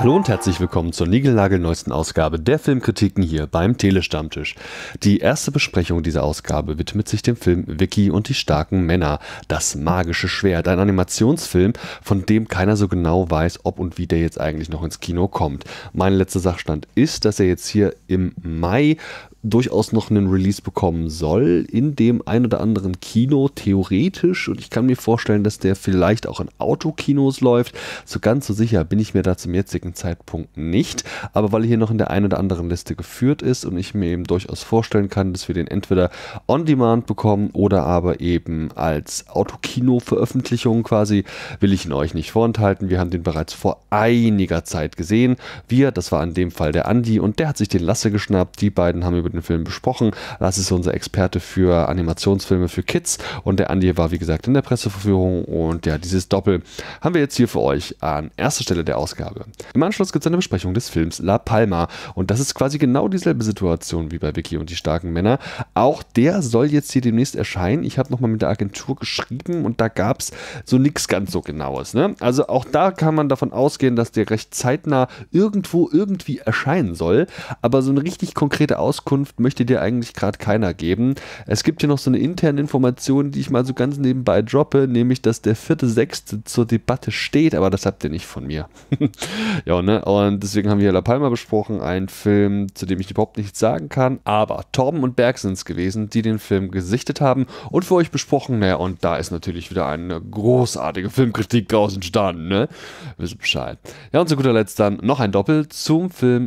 Hallo und herzlich willkommen zur niegelnagelneuesten Ausgabe der Filmkritiken hier beim Telestammtisch. Die erste Besprechung dieser Ausgabe widmet sich dem Film Vicky und die starken Männer, das magische Schwert, ein Animationsfilm, von dem keiner so genau weiß, ob und wie der jetzt eigentlich noch ins Kino kommt. Mein letzter Sachstand ist, dass er jetzt hier im Mai durchaus noch einen Release bekommen soll, in dem ein oder anderen Kino, theoretisch, und ich kann mir vorstellen, dass der vielleicht auch in Autokinos läuft. So ganz so sicher bin ich mir da zum jetzigen Zeitpunkt nicht, aber weil er hier noch in der einen oder anderen Liste geführt ist und ich mir eben durchaus vorstellen kann, dass wir den entweder on demand bekommen oder aber eben als Autokino-Veröffentlichung quasi, will ich ihn euch nicht vorenthalten. Wir haben den bereits vor einiger Zeit gesehen. Das war in dem Fall der Andi und der hat sich den Lasse geschnappt. Die beiden haben über den Film besprochen. Lasse ist unser Experte für Animationsfilme für Kids und der Andi war wie gesagt in der Presseverführung und ja, dieses Doppel haben wir jetzt hier für euch an erster Stelle der Ausgabe. Im Anschluss gibt es eine Besprechung des Films La Palma und das ist quasi genau dieselbe Situation wie bei Vicky und die starken Männer. Auch der soll jetzt hier demnächst erscheinen. Ich habe nochmal mit der Agentur geschrieben und da gab es so nichts ganz so Genaues. Ne? Also auch da kann man davon ausgehen, dass der recht zeitnah irgendwie erscheinen soll, aber so eine richtig konkrete Auskunft möchte dir eigentlich gerade keiner geben. Es gibt hier noch so eine interne Information, die ich mal so ganz nebenbei droppe, nämlich, dass der 4.6. zur Debatte steht, aber das habt ihr nicht von mir. Ja, ne? Und deswegen haben wir La Palma besprochen, ein Film, zu dem ich überhaupt nichts sagen kann, aber Torben und Berg sind es gewesen, die den Film gesichtet haben und für euch besprochen, naja, und da ist natürlich wieder eine großartige Filmkritik draus entstanden, ne? Wisst Bescheid. Ja, und zu guter Letzt dann noch ein Doppel zum Film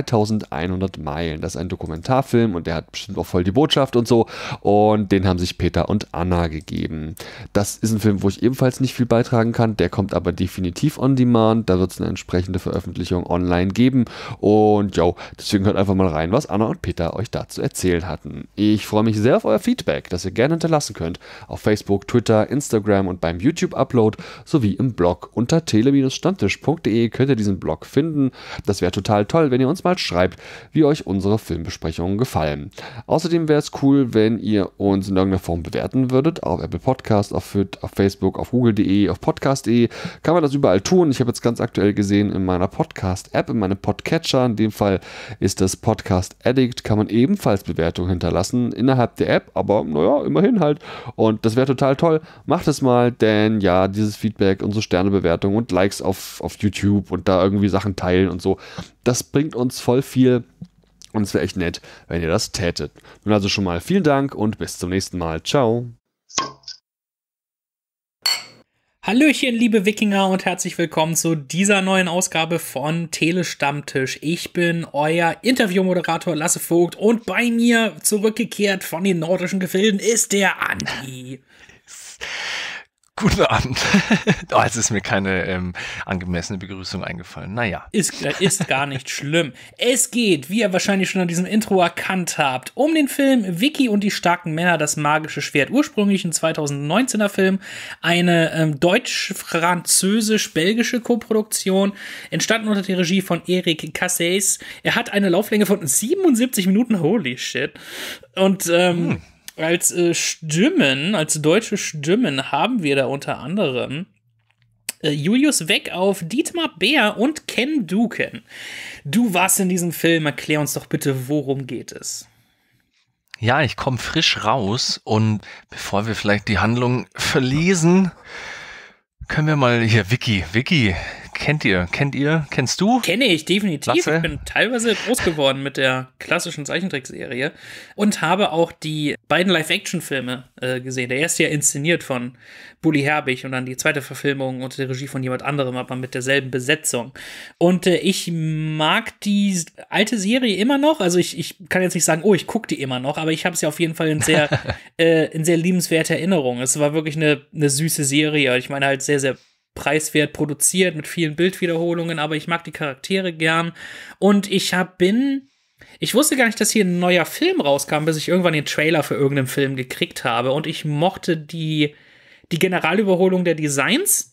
3100 Meilen. Das ist ein Dokumentarfilm und der hat bestimmt auch voll die Botschaft und so und den haben sich Peter und Anna gegeben. Das ist ein Film, wo ich ebenfalls nicht viel beitragen kann, der kommt aber definitiv on demand, da wird es eine entsprechende Veröffentlichung online geben und jo, deswegen hört einfach mal rein, was Anna und Peter euch dazu erzählt hatten. Ich freue mich sehr auf euer Feedback, das ihr gerne hinterlassen könnt auf Facebook, Twitter, Instagram und beim YouTube-Upload sowie im Blog unter tele-stammtisch.de könnt ihr diesen Blog finden. Das wäre total toll, wenn ihr uns mal schreibt, wie euch unsere Filmbesprechungen gefallen. Außerdem wäre es cool, wenn ihr uns in irgendeiner Form bewerten würdet, auf Apple Podcast, auf Facebook, auf google.de, auf podcast.de, kann man das überall tun. Ich habe jetzt ganz aktuell gesehen, in meiner Podcast-App, in meinem Podcatcher, in dem Fall ist das Podcast Addict, kann man ebenfalls Bewertungen hinterlassen innerhalb der App, aber naja, immerhin halt. Und das wäre total toll. Macht es mal, denn ja, dieses Feedback, unsere Sternebewertung und Likes auf YouTube und da irgendwie Sachen teilen und so, das bringt uns voll viel. Und es wäre echt nett, wenn ihr das tätet. Nun also schon mal vielen Dank und bis zum nächsten Mal. Ciao. Hallöchen, liebe Wikinger und herzlich willkommen zu dieser neuen Ausgabe von Telestammtisch. Ich bin euer Interviewmoderator Lasse Vogt und bei mir zurückgekehrt von den nordischen Gefilden ist der Andi. Guten Abend. Oh, jetzt ist mir keine angemessene Begrüßung eingefallen. Naja. Ist gar nicht schlimm. Es geht, wie ihr wahrscheinlich schon an diesem Intro erkannt habt, um den Film Vicky und die starken Männer, das magische Schwert. Ursprünglich ein 2019er Film, eine deutsch-französisch-belgische Koproduktion, entstanden unter der Regie von Eric Cassés. Er hat eine Lauflänge von 77 Minuten, holy shit. Und als deutsche Stimmen haben wir da unter anderem Julius Weck auf Dietmar Bär und Ken Duken. Du warst in diesem Film, erklär uns doch bitte, worum geht es? Ja, ich komme frisch raus und bevor wir vielleicht die Handlung verlesen, können wir mal hier Vicky, kennst du? Kenne ich, definitiv. Lasse? Ich bin teilweise groß geworden mit der klassischen Zeichentrickserie und habe auch die beiden Live-Action-Filme gesehen. Der erste ja inszeniert von Bully Herbig und dann die zweite Verfilmung unter der Regie von jemand anderem, aber mit derselben Besetzung. Und ich mag die alte Serie immer noch. Also ich kann jetzt nicht sagen, oh, ich gucke die immer noch, aber ich habe sie auf jeden Fall in sehr liebenswerter Erinnerung. Es war wirklich eine süße Serie. Ich meine halt sehr, sehr preiswert produziert mit vielen Bildwiederholungen, aber ich mag die Charaktere gern und ich wusste gar nicht, dass hier ein neuer Film rauskam, bis ich irgendwann den Trailer für irgendeinen Film gekriegt habe und ich mochte die Generalüberholung der Designs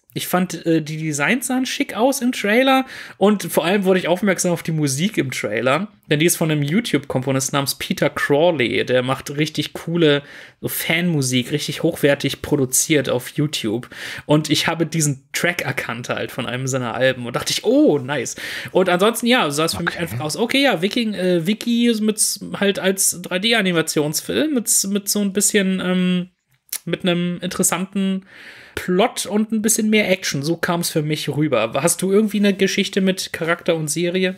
Ich fand, die Designs sahen schick aus im Trailer und vor allem wurde ich aufmerksam auf die Musik im Trailer, denn die ist von einem YouTube-Komponisten namens Peter Crawley, der macht richtig coole so Fanmusik, richtig hochwertig produziert auf YouTube und ich habe diesen Track erkannt halt von einem seiner Alben und dachte ich, oh, nice. Und ansonsten, ja, sah es für mich einfach aus, okay, ja, Wiki mit halt als 3D-Animationsfilm mit so ein bisschen, mit einem interessanten Plot und ein bisschen mehr Action. So kam es für mich rüber. Hast du irgendwie eine Geschichte mit Charakter und Serie?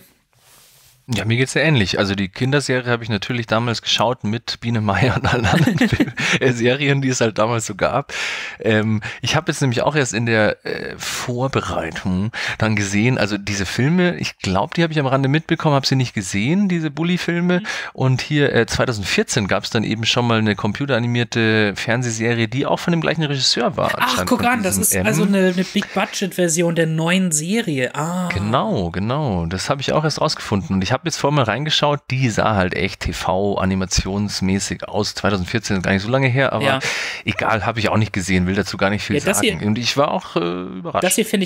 Ja, mir geht's ja ähnlich. Also die Kinderserie habe ich natürlich damals geschaut mit Biene Meier und allen anderen Serien, die es halt damals so gab. Ich habe jetzt nämlich auch erst in der Vorbereitung dann gesehen, also diese Filme, ich glaube, die habe ich am Rande mitbekommen, habe sie nicht gesehen, diese Bully-Filme. Und hier 2014 gab es dann eben schon mal eine computeranimierte Fernsehserie, die auch von dem gleichen Regisseur war. Ach, guck an, das ist also eine Big-Budget-Version der neuen Serie. Ah. Genau. Das habe ich auch erst rausgefunden. Und ich habe jetzt vorhin mal reingeschaut, die sah halt echt TV-animationsmäßig aus. 2014 gar nicht so lange her, aber egal, habe ich auch nicht gesehen, will dazu gar nicht viel sagen. Und ich war auch überrascht. Das hier finde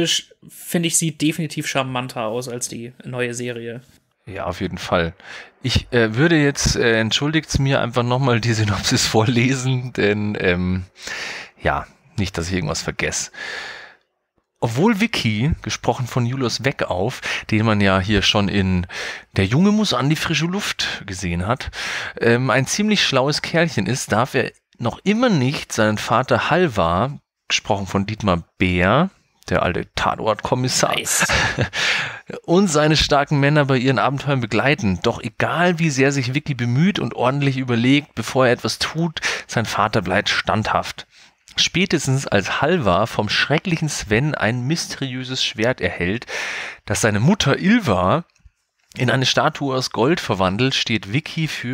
ich sieht definitiv charmanter aus als die neue Serie. Ja, auf jeden Fall. Ich würde jetzt, entschuldigt mir, einfach nochmal die Synopsis vorlesen, denn nicht, dass ich irgendwas vergesse. Obwohl Wiki, gesprochen von Julius Weckauf, den man ja hier schon in Der Junge muss an die frische Luft gesehen hat, ein ziemlich schlaues Kerlchen ist, darf er noch immer nicht seinen Vater Halvar, gesprochen von Dietmar Bär, der alte Tatortkommissar, nice, und seine starken Männer bei ihren Abenteuern begleiten. Doch egal, wie sehr sich Wiki bemüht und ordentlich überlegt, bevor er etwas tut, sein Vater bleibt standhaft. Spätestens als Halvar vom schrecklichen Sven ein mysteriöses Schwert erhält, das seine Mutter Ylva in eine Statue aus Gold verwandelt, steht für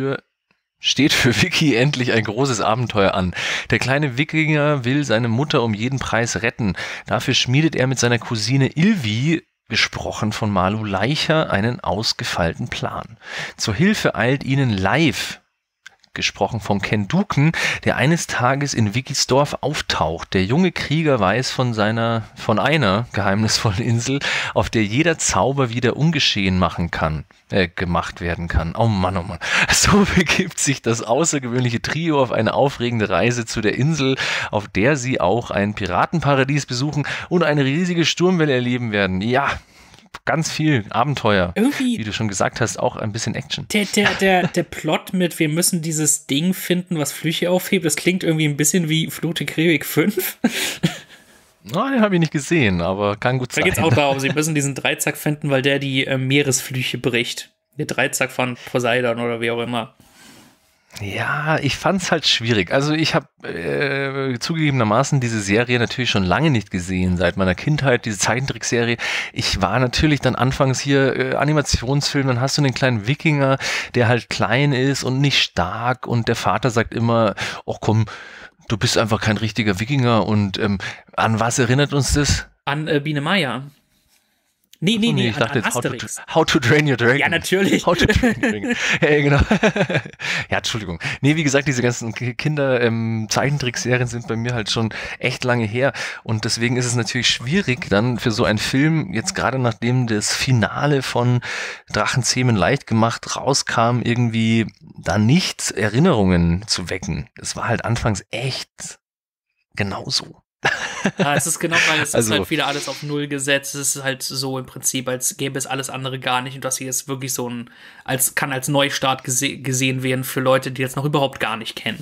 Wiki endlich ein großes Abenteuer an. Der kleine Wikinger will seine Mutter um jeden Preis retten. Dafür schmiedet er mit seiner Cousine Ylvi, gesprochen von Malu Leicher, einen ausgefeilten Plan. Zur Hilfe eilt ihnen Leif, gesprochen von Ken Duken, der eines Tages in Wikis Dorf auftaucht. Der junge Krieger weiß von einer geheimnisvollen Insel, auf der jeder Zauber wieder ungeschehen gemacht werden kann. Oh Mann. So begibt sich das außergewöhnliche Trio auf eine aufregende Reise zu der Insel, auf der sie auch ein Piratenparadies besuchen und eine riesige Sturmwelle erleben werden. Ja, ganz viel Abenteuer. Irgendwie, wie du schon gesagt hast, auch ein bisschen Action. Der Plot mit, wir müssen dieses Ding finden, was Flüche aufhebt, das klingt irgendwie ein bisschen wie Fluch der Karibik 5. No, den habe ich nicht gesehen, aber kann gut sein. Da geht es auch darum, sie müssen diesen Dreizack finden, weil der die Meeresflüche bricht. Der Dreizack von Poseidon oder wie auch immer. Ja, ich fand's halt schwierig. Also ich habe zugegebenermaßen diese Serie natürlich schon lange nicht gesehen, seit meiner Kindheit, diese Zeichentrickserie. Ich war natürlich dann anfangs hier Animationsfilm, dann hast du den kleinen Wikinger, der halt klein ist und nicht stark und der Vater sagt immer, oh komm, du bist einfach kein richtiger Wikinger und an was erinnert uns das? An Biene Meier. Nee, ich dachte jetzt How to Train Your Dragon. Ja, natürlich. How to Train Your Dragon. Ja, genau. Ja, Entschuldigung. Nee, wie gesagt, diese ganzen Kinder-Zeichentrickserien sind bei mir halt schon echt lange her und deswegen ist es natürlich schwierig, dann für so einen Film, jetzt gerade nachdem das Finale von Drachenzähmen leicht gemacht rauskam, irgendwie da nicht Erinnerungen zu wecken. Das war halt anfangs echt genauso. Ja, es ist genau, weil es ist halt wieder alles auf Null gesetzt. Es ist halt so im Prinzip, als gäbe es alles andere gar nicht. Und das hier ist wirklich so kann als Neustart gesehen werden für Leute, die jetzt noch überhaupt gar nicht kennen.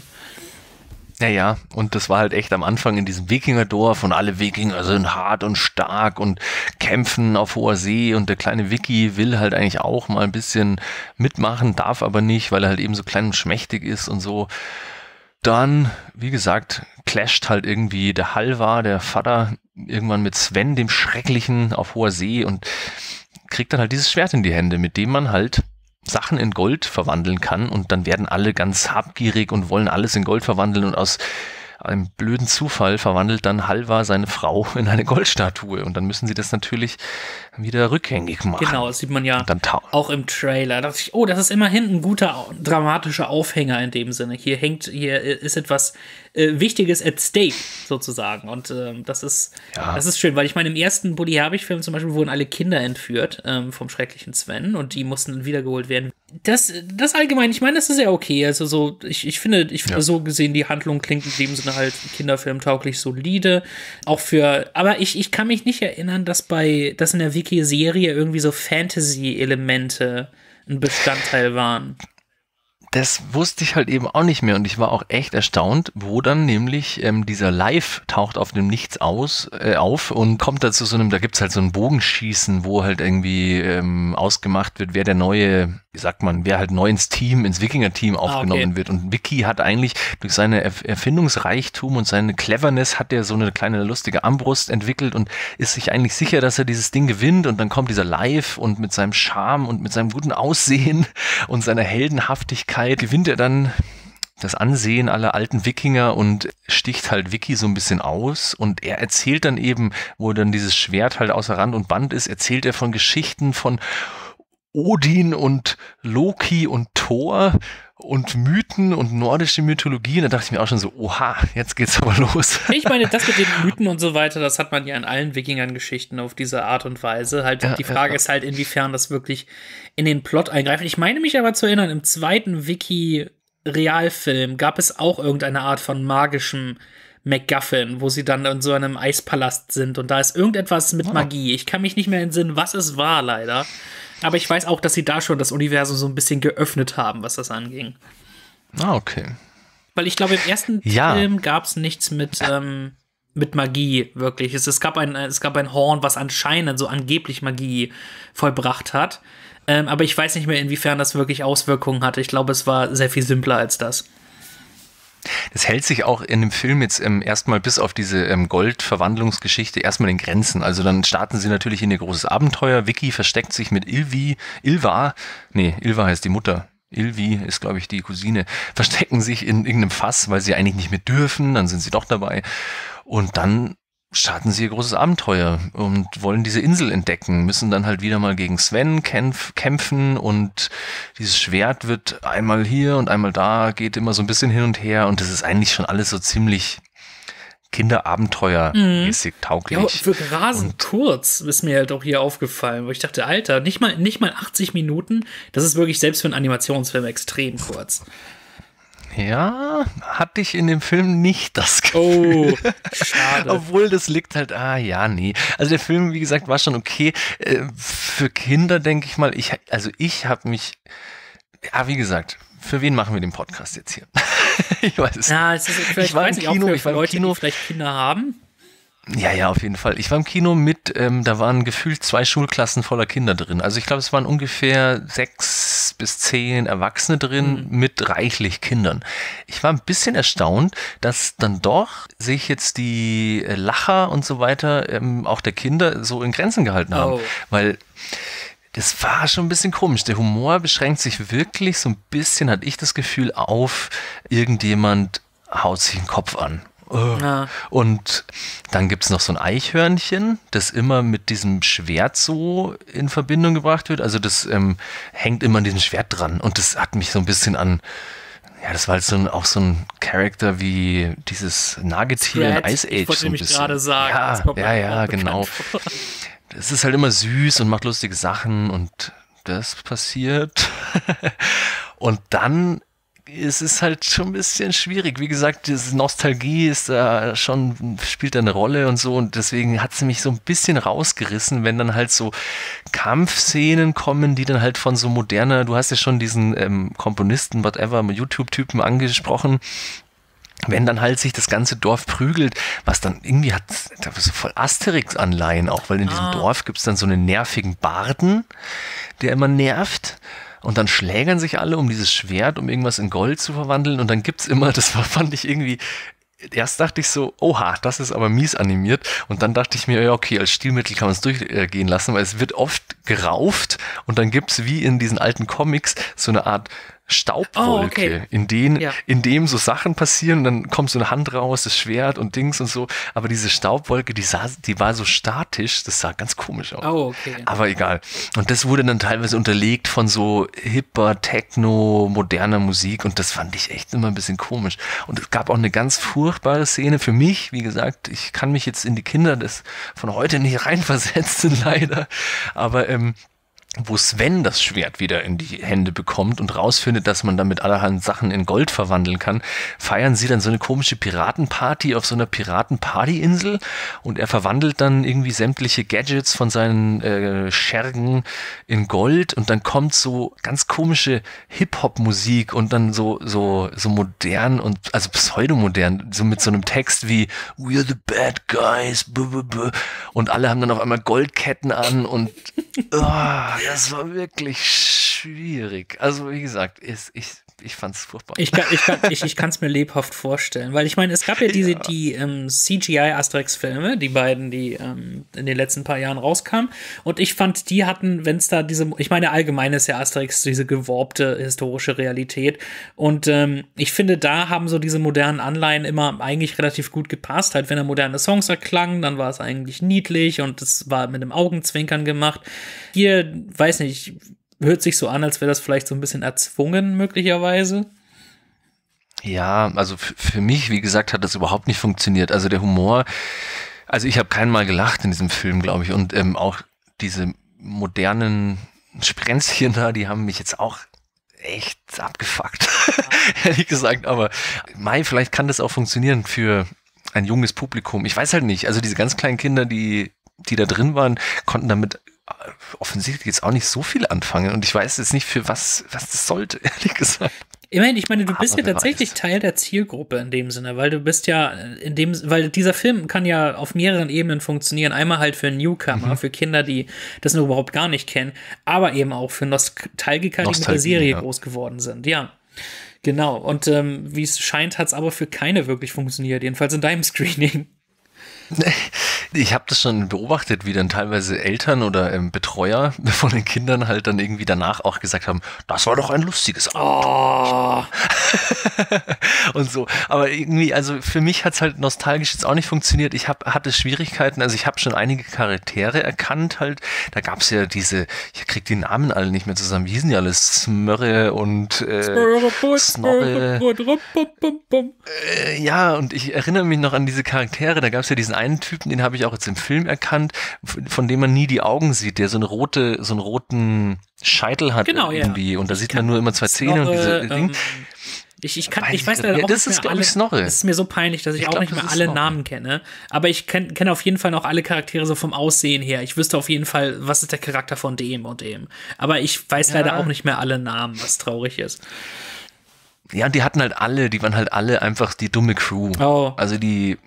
Ja, und das war halt echt am Anfang in diesem Wikingerdorf und alle Wikinger sind hart und stark und kämpfen auf hoher See und der kleine Wiki will halt eigentlich auch mal ein bisschen mitmachen, darf aber nicht, weil er halt eben so klein und schmächtig ist und so. Dann, wie gesagt, clasht halt irgendwie der Halvar, der Vater, irgendwann mit Sven, dem Schrecklichen, auf hoher See und kriegt dann halt dieses Schwert in die Hände, mit dem man halt Sachen in Gold verwandeln kann und dann werden alle ganz habgierig und wollen alles in Gold verwandeln und aus einem blöden Zufall verwandelt dann Halvar seine Frau in eine Goldstatue und dann müssen sie das natürlich wieder rückgängig machen. Genau, das sieht man ja dann auch im Trailer. Da dachte ich, oh, das ist immerhin ein guter dramatischer Aufhänger in dem Sinne. Hier ist etwas Wichtiges at stake sozusagen und das ist schön, weil ich meine, im ersten Bully Herbig-Film zum Beispiel wurden alle Kinder entführt vom schrecklichen Sven und die mussten dann wiedergeholt werden. Das allgemein, ich meine, das ist ja okay. Also so, ich finde so gesehen, die Handlung klingt in dem Sinne halt kinderfilmtauglich solide. Auch aber ich kann mich nicht erinnern, dass in der Wiki-Serie irgendwie so Fantasy-Elemente ein Bestandteil waren. Das wusste ich halt eben auch nicht mehr und ich war auch echt erstaunt, wo dann nämlich dieser Live taucht auf dem Nichts auf und kommt da zu da gibt's halt so ein Bogenschießen, wo halt irgendwie ausgemacht wird, wer der neue, wer halt neu ins Wikinger-Team aufgenommen wird. Und Vicky hat eigentlich durch seine Erfindungsreichtum und seine Cleverness hat er so eine kleine lustige Armbrust entwickelt und ist sich eigentlich sicher, dass er dieses Ding gewinnt und dann kommt dieser Live und mit seinem Charme und mit seinem guten Aussehen und seiner Heldenhaftigkeit gewinnt er dann das Ansehen aller alten Wikinger und sticht halt Vicky so ein bisschen aus und er erzählt dann eben, wo dann dieses Schwert halt außer Rand und Band ist, erzählt er von Geschichten von Odin und Loki und Thor und Mythen und nordische Mythologie. Und da dachte ich mir auch schon so, oha, jetzt geht's aber los. Ich meine, das mit den Mythen und so weiter, das hat man ja in allen Wikingern-Geschichten auf diese Art und Weise. Die Frage ist halt, inwiefern das wirklich in den Plot eingreift. Ich meine mich aber zu erinnern, im zweiten Wiki-Realfilm gab es auch irgendeine Art von magischem MacGuffin, wo sie dann in so einem Eispalast sind und da ist irgendetwas mit Magie. Ich kann mich nicht mehr entsinnen, was es war, leider. Aber ich weiß auch, dass sie da schon das Universum so ein bisschen geöffnet haben, was das anging. Okay. Weil ich glaube, im ersten Film gab es nichts mit Magie, wirklich. Es gab ein Horn, was anscheinend so angeblich Magie vollbracht hat. Aber ich weiß nicht mehr, inwiefern das wirklich Auswirkungen hatte. Ich glaube, es war sehr viel simpler als das. Das hält sich auch in dem Film jetzt erstmal bis auf diese Goldverwandlungsgeschichte erstmal in Grenzen. Also dann starten sie natürlich in ihr großes Abenteuer. Vicky versteckt sich mit Ilva heißt die Mutter. Ilvi ist, glaube ich, die Cousine. Verstecken sich in irgendeinem Fass, weil sie eigentlich nicht mehr dürfen. Dann sind sie doch dabei. Und dann starten sie ihr großes Abenteuer und wollen diese Insel entdecken, müssen dann halt wieder mal gegen Sven kämpfen und dieses Schwert wird einmal hier und einmal da, geht immer so ein bisschen hin und her und das ist eigentlich schon alles so ziemlich Kinderabenteuermäßig tauglich. Ja, für rasend kurz ist mir halt auch hier aufgefallen, wo ich dachte, Alter, nicht mal 80 Minuten, das ist wirklich selbst für einen Animationsfilm extrem kurz. Ja, hatte ich in dem Film nicht das Gefühl. Oh, schade. Obwohl, das liegt halt, nee. Also der Film, wie gesagt, war schon okay. Für Kinder, denke ich mal, ich habe mich, wie gesagt, für wen machen wir den Podcast jetzt hier? Ich weiß es nicht. Ich war im Kino, für Leute, die vielleicht Kinder haben. Ja, auf jeden Fall. Ich war im Kino da waren gefühlt 2 Schulklassen voller Kinder drin. Also ich glaube, es waren ungefähr 6 bis 10 Erwachsene drin mit reichlich Kindern. Ich war ein bisschen erstaunt, dass dann doch sich jetzt die Lacher und so weiter auch der Kinder so in Grenzen gehalten haben. Weil das war schon ein bisschen komisch. Der Humor beschränkt sich wirklich so ein bisschen, hatte ich das Gefühl, auf irgendjemand haut sich den Kopf an. Und dann gibt es noch so ein Eichhörnchen, das immer mit diesem Schwert so in Verbindung gebracht wird. Also das hängt immer an diesem Schwert dran. Und das hat mich so ein bisschen an, das war halt auch so ein Charakter wie dieses Nagetier in Ice Age. Ich wollte nämlich gerade sagen. Ja, genau. Das ist halt immer süß und macht lustige Sachen und das passiert. Und dann es ist halt schon ein bisschen schwierig. Wie gesagt, diese Nostalgie ist da spielt da eine Rolle und so und deswegen hat sie mich so ein bisschen rausgerissen, wenn dann halt so Kampfszenen kommen, die dann halt von so moderner, du hast ja schon diesen Komponisten, YouTube-Typen angesprochen, wenn dann halt sich das ganze Dorf prügelt, was dann irgendwie hat, so voll Asterix-Anleihen auch, weil in diesem Dorf gibt es dann so einen nervigen Barden, der immer nervt. Und dann schlägern sich alle um dieses Schwert, um irgendwas in Gold zu verwandeln. Und dann gibt's immer, fand ich irgendwie, erst dachte ich so, oha, das ist aber mies animiert. Und dann dachte ich mir, ja okay, als Stilmittel kann man es durchgehen lassen, weil es wird oft gerauft. Und dann gibt's wie in diesen alten Comics so eine Art Staubwolke, in dem so Sachen passieren und dann kommt so eine Hand raus, das Schwert und Dings und so. Aber diese Staubwolke, die war so statisch, das sah ganz komisch aus. Oh, okay. Aber egal. Und das wurde dann teilweise unterlegt von so hipper, Techno, moderner Musik und das fand ich echt immer ein bisschen komisch. Und es gab auch eine ganz furchtbare Szene für mich. Wie gesagt, ich kann mich jetzt in die Kinder des von heute nicht reinversetzen, leider. Aber wo Sven das Schwert wieder in die Hände bekommt und rausfindet, dass man damit allerhand Sachen in Gold verwandeln kann, feiern sie dann so eine komische Piratenparty auf so einer Piratenpartyinsel und er verwandelt dann irgendwie sämtliche Gadgets von seinen Schergen in Gold und dann kommt so ganz komische Hip-Hop-Musik und dann so modern und also pseudomodern, so mit so einem Text wie "We're the bad guys", und alle haben dann auf einmal Goldketten an und das war wirklich schwierig. Also wie gesagt, ich fand es furchtbar. Ich kann es mir lebhaft vorstellen, weil ich meine, es gab ja die CGI-Asterix-Filme, die beiden, die in den letzten paar Jahren rauskamen, und ich fand, die hatten, wenn es da ich meine, allgemein ist ja Asterix diese geworbte historische Realität und ich finde, da haben so diese modernen Anleihen immer eigentlich relativ gut gepasst, halt wenn da moderne Songs erklangen, dann war es eigentlich niedlich und es war mit einem Augenzwinkern gemacht. Hier, weiß nicht, hört sich so an, als wäre das vielleicht so ein bisschen erzwungen, möglicherweise. Ja, also für mich, wie gesagt, hat das überhaupt nicht funktioniert. Also der Humor, also ich habe kein Mal gelacht in diesem Film, glaube ich. Und auch diese modernen Sprenzchen da, die haben mich jetzt auch echt abgefuckt, ehrlich gesagt. Aber vielleicht kann das auch funktionieren für ein junges Publikum. Ich weiß halt nicht. Also diese ganz kleinen Kinder, die da drin waren, konnten damit offensichtlich jetzt auch nicht so viel anfangen und ich weiß jetzt nicht, für was das sollte, ehrlich gesagt. Ich meine, du bist ja tatsächlich Teil der Zielgruppe in dem Sinne, weil du bist ja weil dieser Film kann ja auf mehreren Ebenen funktionieren. Einmal halt für Newcomer, für Kinder, die das noch überhaupt gar nicht kennen, aber eben auch für Nostalgiker, die mit der Serie groß geworden sind. Ja, genau. Und wie es scheint, hat es aber für keine wirklich funktioniert, jedenfalls in deinem Screening. Ich habe das schon beobachtet, wie dann teilweise Eltern oder Betreuer von den Kindern halt dann irgendwie danach auch gesagt haben, das war doch ein lustiges Abenteuer. Und so. Aber irgendwie, also für mich hat es halt nostalgisch jetzt auch nicht funktioniert. Ich hatte Schwierigkeiten, also ich habe schon einige Charaktere erkannt halt. Da gab es ja ich krieg die Namen alle nicht mehr zusammen. Wie hießen die alle? Smörre und Snorre. Ja, und ich erinnere mich noch an diese Charaktere. Da gab es ja diesen einen Typen, den habe ich auch jetzt im Film erkannt, von dem man nie die Augen sieht, der so einen roten Scheitel hat irgendwie. Ja. Und da sieht man nur immer zwei Zähne und diese Dinge. Ich weiß leider auch das nicht ist, mehr alle. Snorre. Das ist mir so peinlich, dass ich auch nicht mehr alle Namen kenne. Aber ich kenne auf jeden Fall noch alle Charaktere so vom Aussehen her. Ich wüsste auf jeden Fall, was ist der Charakter von dem und dem. Aber ich weiß leider auch nicht mehr alle Namen, was traurig ist. Ja, und die waren halt alle einfach die dumme Crew. Oh. Also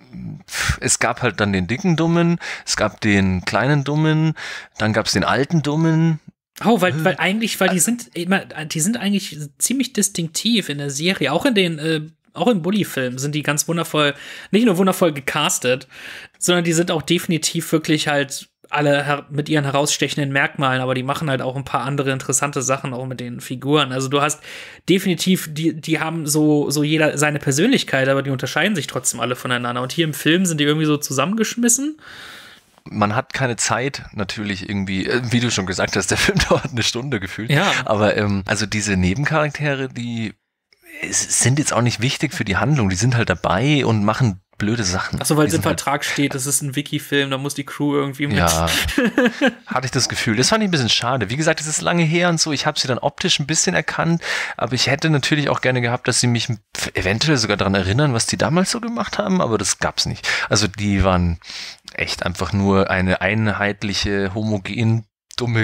es gab halt dann den dicken Dummen, es gab den kleinen Dummen, dann gab es den alten Dummen. Oh, weil die sind eigentlich ziemlich distinktiv in der Serie. Auch in Bully-Filmen sind die ganz wundervoll, nicht nur wundervoll gecastet, sondern die sind auch definitiv wirklich halt alle mit ihren herausstechenden Merkmalen, aber die machen halt auch ein paar andere interessante Sachen auch mit den Figuren. Also du hast definitiv, die haben so jeder seine Persönlichkeit, aber die unterscheiden sich trotzdem alle voneinander. Und hier im Film sind die irgendwie so zusammengeschmissen. Man hat keine Zeit, natürlich irgendwie, wie du schon gesagt hast, der Film dauert eine Stunde gefühlt. Ja. Aber also diese Nebencharaktere, die sind jetzt auch nicht wichtig für die Handlung. Die sind halt dabei und machen blöde Sachen. Achso, weil es im Vertrag steht, das ist ein Wiki-Film, da muss die Crew irgendwie mit. Ja, hatte ich das Gefühl. Das fand ich ein bisschen schade. Wie gesagt, es ist lange her und so. Ich habe sie dann optisch ein bisschen erkannt, aber ich hätte natürlich auch gerne gehabt, dass sie mich eventuell sogar daran erinnern, was die damals so gemacht haben, aber das gab's nicht. Also die waren echt einfach nur eine einheitliche, homogen, dumme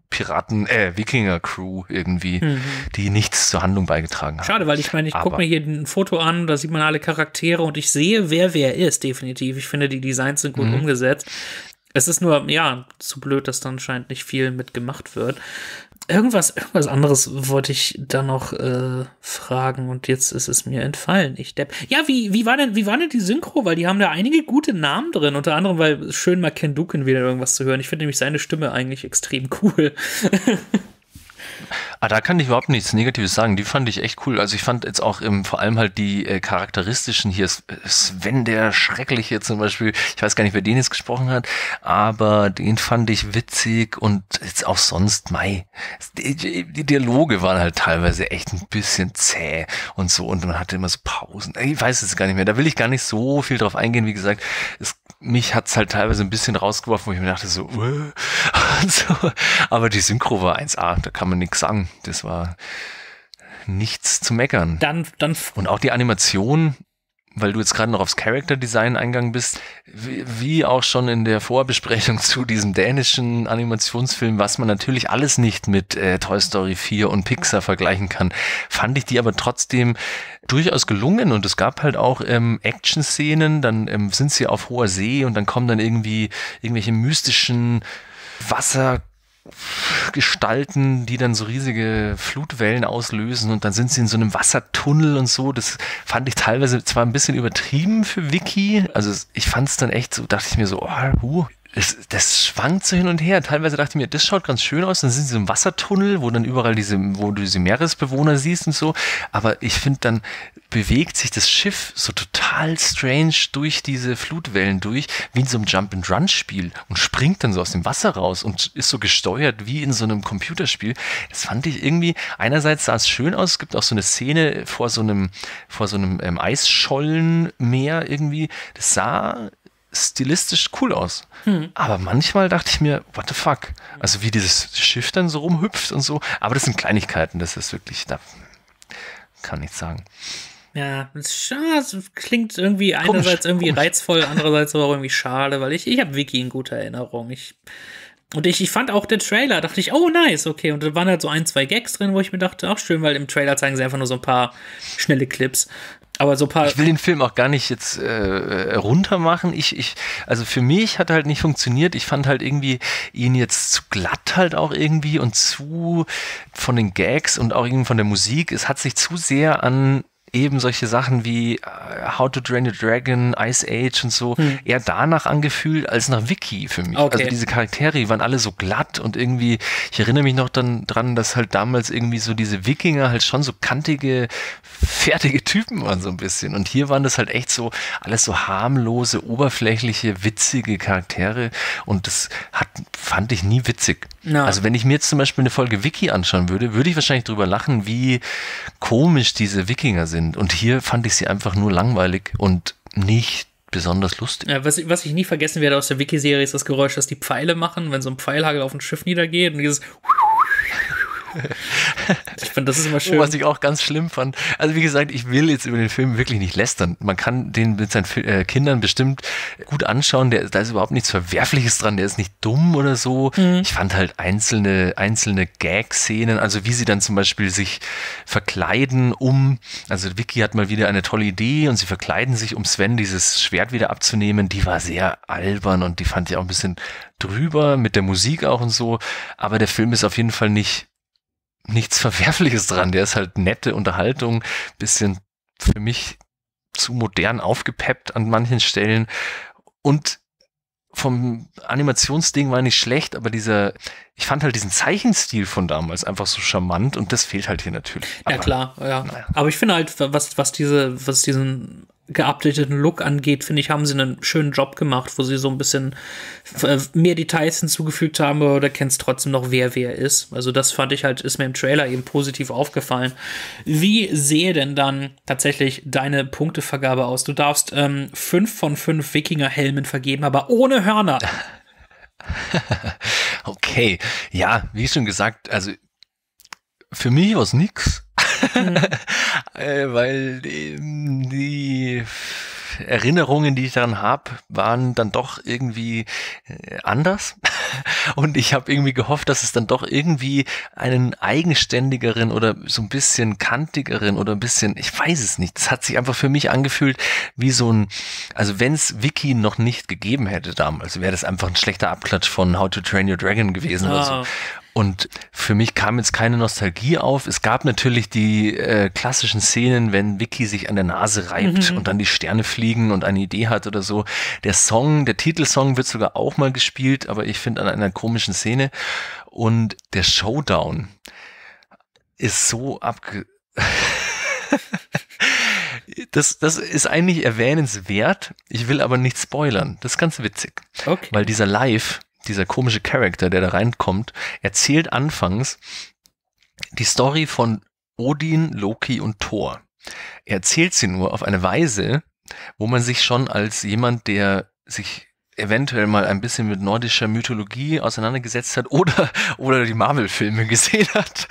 Wikinger-Crew irgendwie, die nichts zur Handlung beigetragen haben. Schade, weil ich meine, ich gucke mir hier ein Foto an, da sieht man alle Charaktere und ich sehe, wer ist, definitiv. Ich finde, die Designs sind gut umgesetzt. Es ist nur, zu blöd, dass dann anscheinend nicht viel mitgemacht wird. Irgendwas anderes wollte ich da noch fragen und jetzt ist es mir entfallen. Ich depp. Ja, wie war denn die Synchro? Weil die haben da einige gute Namen drin, unter anderem, weil schön mal Ken Duken wieder irgendwas zu hören. Ich finde nämlich seine Stimme eigentlich extrem cool. Da kann ich überhaupt nichts Negatives sagen. Die fand ich echt cool. Also ich fand jetzt auch vor allem halt die charakteristischen hier, Sven der Schreckliche zum Beispiel, ich weiß gar nicht, wer den jetzt gesprochen hat, aber den fand ich witzig und jetzt auch sonst, die Dialoge waren halt teilweise echt ein bisschen zäh und so und man hatte immer so Pausen. Ich weiß es gar nicht mehr. Da will ich gar nicht so viel drauf eingehen. Wie gesagt, mich hat's halt teilweise ein bisschen rausgeworfen, wo ich mir dachte so, und so. Aber die Synchro war 1A, da kann man nichts sagen. Das war nichts zu meckern. Und auch die Animation, weil du jetzt gerade noch aufs Character Design eingegangen bist, wie auch schon in der Vorbesprechung zu diesem dänischen Animationsfilm, was man natürlich alles nicht mit Toy Story 4 und Pixar vergleichen kann, fand ich die aber trotzdem durchaus gelungen und es gab halt auch Action-Szenen, dann sind sie auf hoher See und dann kommen dann irgendwie irgendwelche mystischen Wassergestalten, die dann so riesige Flutwellen auslösen und dann sind sie in so einem Wassertunnel und so. Das fand ich teilweise zwar ein bisschen übertrieben für Vicky, also ich fand es dann echt so, dachte ich mir so, das schwankt so hin und her. Teilweise dachte ich mir, das schaut ganz schön aus. Dann sind sie im Wassertunnel, wo dann überall wo du diese Meeresbewohner siehst und so. Aber ich finde, dann bewegt sich das Schiff so total strange durch diese Flutwellen durch, wie in so einem Jump-and-Run-Spiel und springt dann so aus dem Wasser raus und ist so gesteuert wie in so einem Computerspiel. Das fand ich irgendwie, einerseits sah es schön aus, es gibt auch so eine Szene vor so einem Eisschollenmeer irgendwie. Das sah stilistisch cool aus. Aber manchmal dachte ich mir, what the fuck? Also wie dieses Schiff dann so rumhüpft und so. Aber das sind Kleinigkeiten, das ist wirklich, da kann nichts sagen. Ja, es klingt irgendwie einerseits irgendwie reizvoll, andererseits aber auch irgendwie schade, weil ich habe Vicky in guter Erinnerung. Ich fand auch den Trailer, dachte ich, oh nice, okay. Und da waren halt so 1-2 Gags drin, wo ich mir dachte, auch schön, weil im Trailer zeigen sie einfach nur so ein paar schnelle Clips. Aber so ein paar. Ich will den Film auch gar nicht jetzt runter machen. Also für mich hat er halt nicht funktioniert. Ich fand halt irgendwie ihn jetzt zu glatt halt auch irgendwie und zu von den Gags und auch irgendwie von der Musik. Es hat sich zu sehr an eben solche Sachen wie How to Train Your Dragon, Ice Age und so eher danach angefühlt als nach Vicky für mich. Okay. Also diese Charaktere, die waren alle so glatt und irgendwie, ich erinnere mich noch dann dran, dass halt damals irgendwie so diese Wikinger halt schon so kantige, fertige Typen waren so ein bisschen und hier waren das halt echt so alles so harmlose, oberflächliche, witzige Charaktere und das fand ich nie witzig. No. Also wenn ich mir jetzt zum Beispiel eine Folge Vicky anschauen würde, würde ich wahrscheinlich drüber lachen, wie komisch diese Wikinger sind. Und hier fand ich sie einfach nur langweilig und nicht besonders lustig. Ja, was ich nie vergessen werde aus der Wiki-Serie ist das Geräusch, das die Pfeile machen, wenn so ein Pfeilhagel auf ein Schiff niedergeht und dieses ich finde, das ist immer schön. Was ich auch ganz schlimm fand. Also wie gesagt, ich will jetzt über den Film wirklich nicht lästern. Man kann den mit seinen Kindern bestimmt gut anschauen. Da ist überhaupt nichts Verwerfliches dran. Der ist nicht dumm oder so. Ich fand halt einzelne Gag-Szenen, also wie sie dann zum Beispiel sich verkleiden, also Vicky hat mal wieder eine tolle Idee und sie verkleiden sich, um Sven dieses Schwert wieder abzunehmen. Die war sehr albern und die fand ich auch ein bisschen drüber, mit der Musik auch und so. Aber der Film ist auf jeden Fall nichts Verwerfliches dran. Der ist halt nette Unterhaltung, bisschen für mich zu modern aufgepeppt an manchen Stellen und vom Animationsding war nicht schlecht, aber ich fand halt diesen Zeichenstil von damals einfach so charmant und das fehlt halt hier natürlich. Ja, klar, ja. Naja. Aber ich finde halt, was diesen geupdateten Look angeht, finde ich, haben sie einen schönen Job gemacht, wo sie so ein bisschen mehr Details hinzugefügt haben, aber da kennst trotzdem noch, wer ist. Also das fand ich halt, ist mir im Trailer eben positiv aufgefallen. Wie sehe denn dann tatsächlich deine Punktevergabe aus? Du darfst 5 von 5 Wikinger-Helmen vergeben, aber ohne Hörner. Okay, ja, wie schon gesagt, also für mich war es nix. Weil die Erinnerungen, die ich daran habe, waren dann doch irgendwie anders und ich habe irgendwie gehofft, dass es dann doch irgendwie einen eigenständigeren oder so ein bisschen kantigeren oder ein bisschen, ich weiß es nicht, es hat sich einfach für mich angefühlt wie also wenn es Vicky noch nicht gegeben hätte damals, wäre das einfach ein schlechter Abklatsch von How to Train Your Dragon gewesen oder so. Und für mich kam jetzt keine Nostalgie auf. Es gab natürlich die klassischen Szenen, wenn Vicky sich an der Nase reibt und dann die Sterne fliegen und eine Idee hat oder so. Der Titelsong wird sogar auch mal gespielt, aber ich finde an einer komischen Szene. Und der Showdown, ist so Das ist eigentlich erwähnenswert. Ich will aber nicht spoilern. Das ist ganz witzig. Okay. Weil dieser komische Charakter, der da reinkommt, erzählt anfangs die Story von Odin, Loki und Thor. Er erzählt sie nur auf eine Weise, wo man sich schon als jemand, der sich eventuell mal ein bisschen mit nordischer Mythologie auseinandergesetzt hat oder die Marvel-Filme gesehen hat,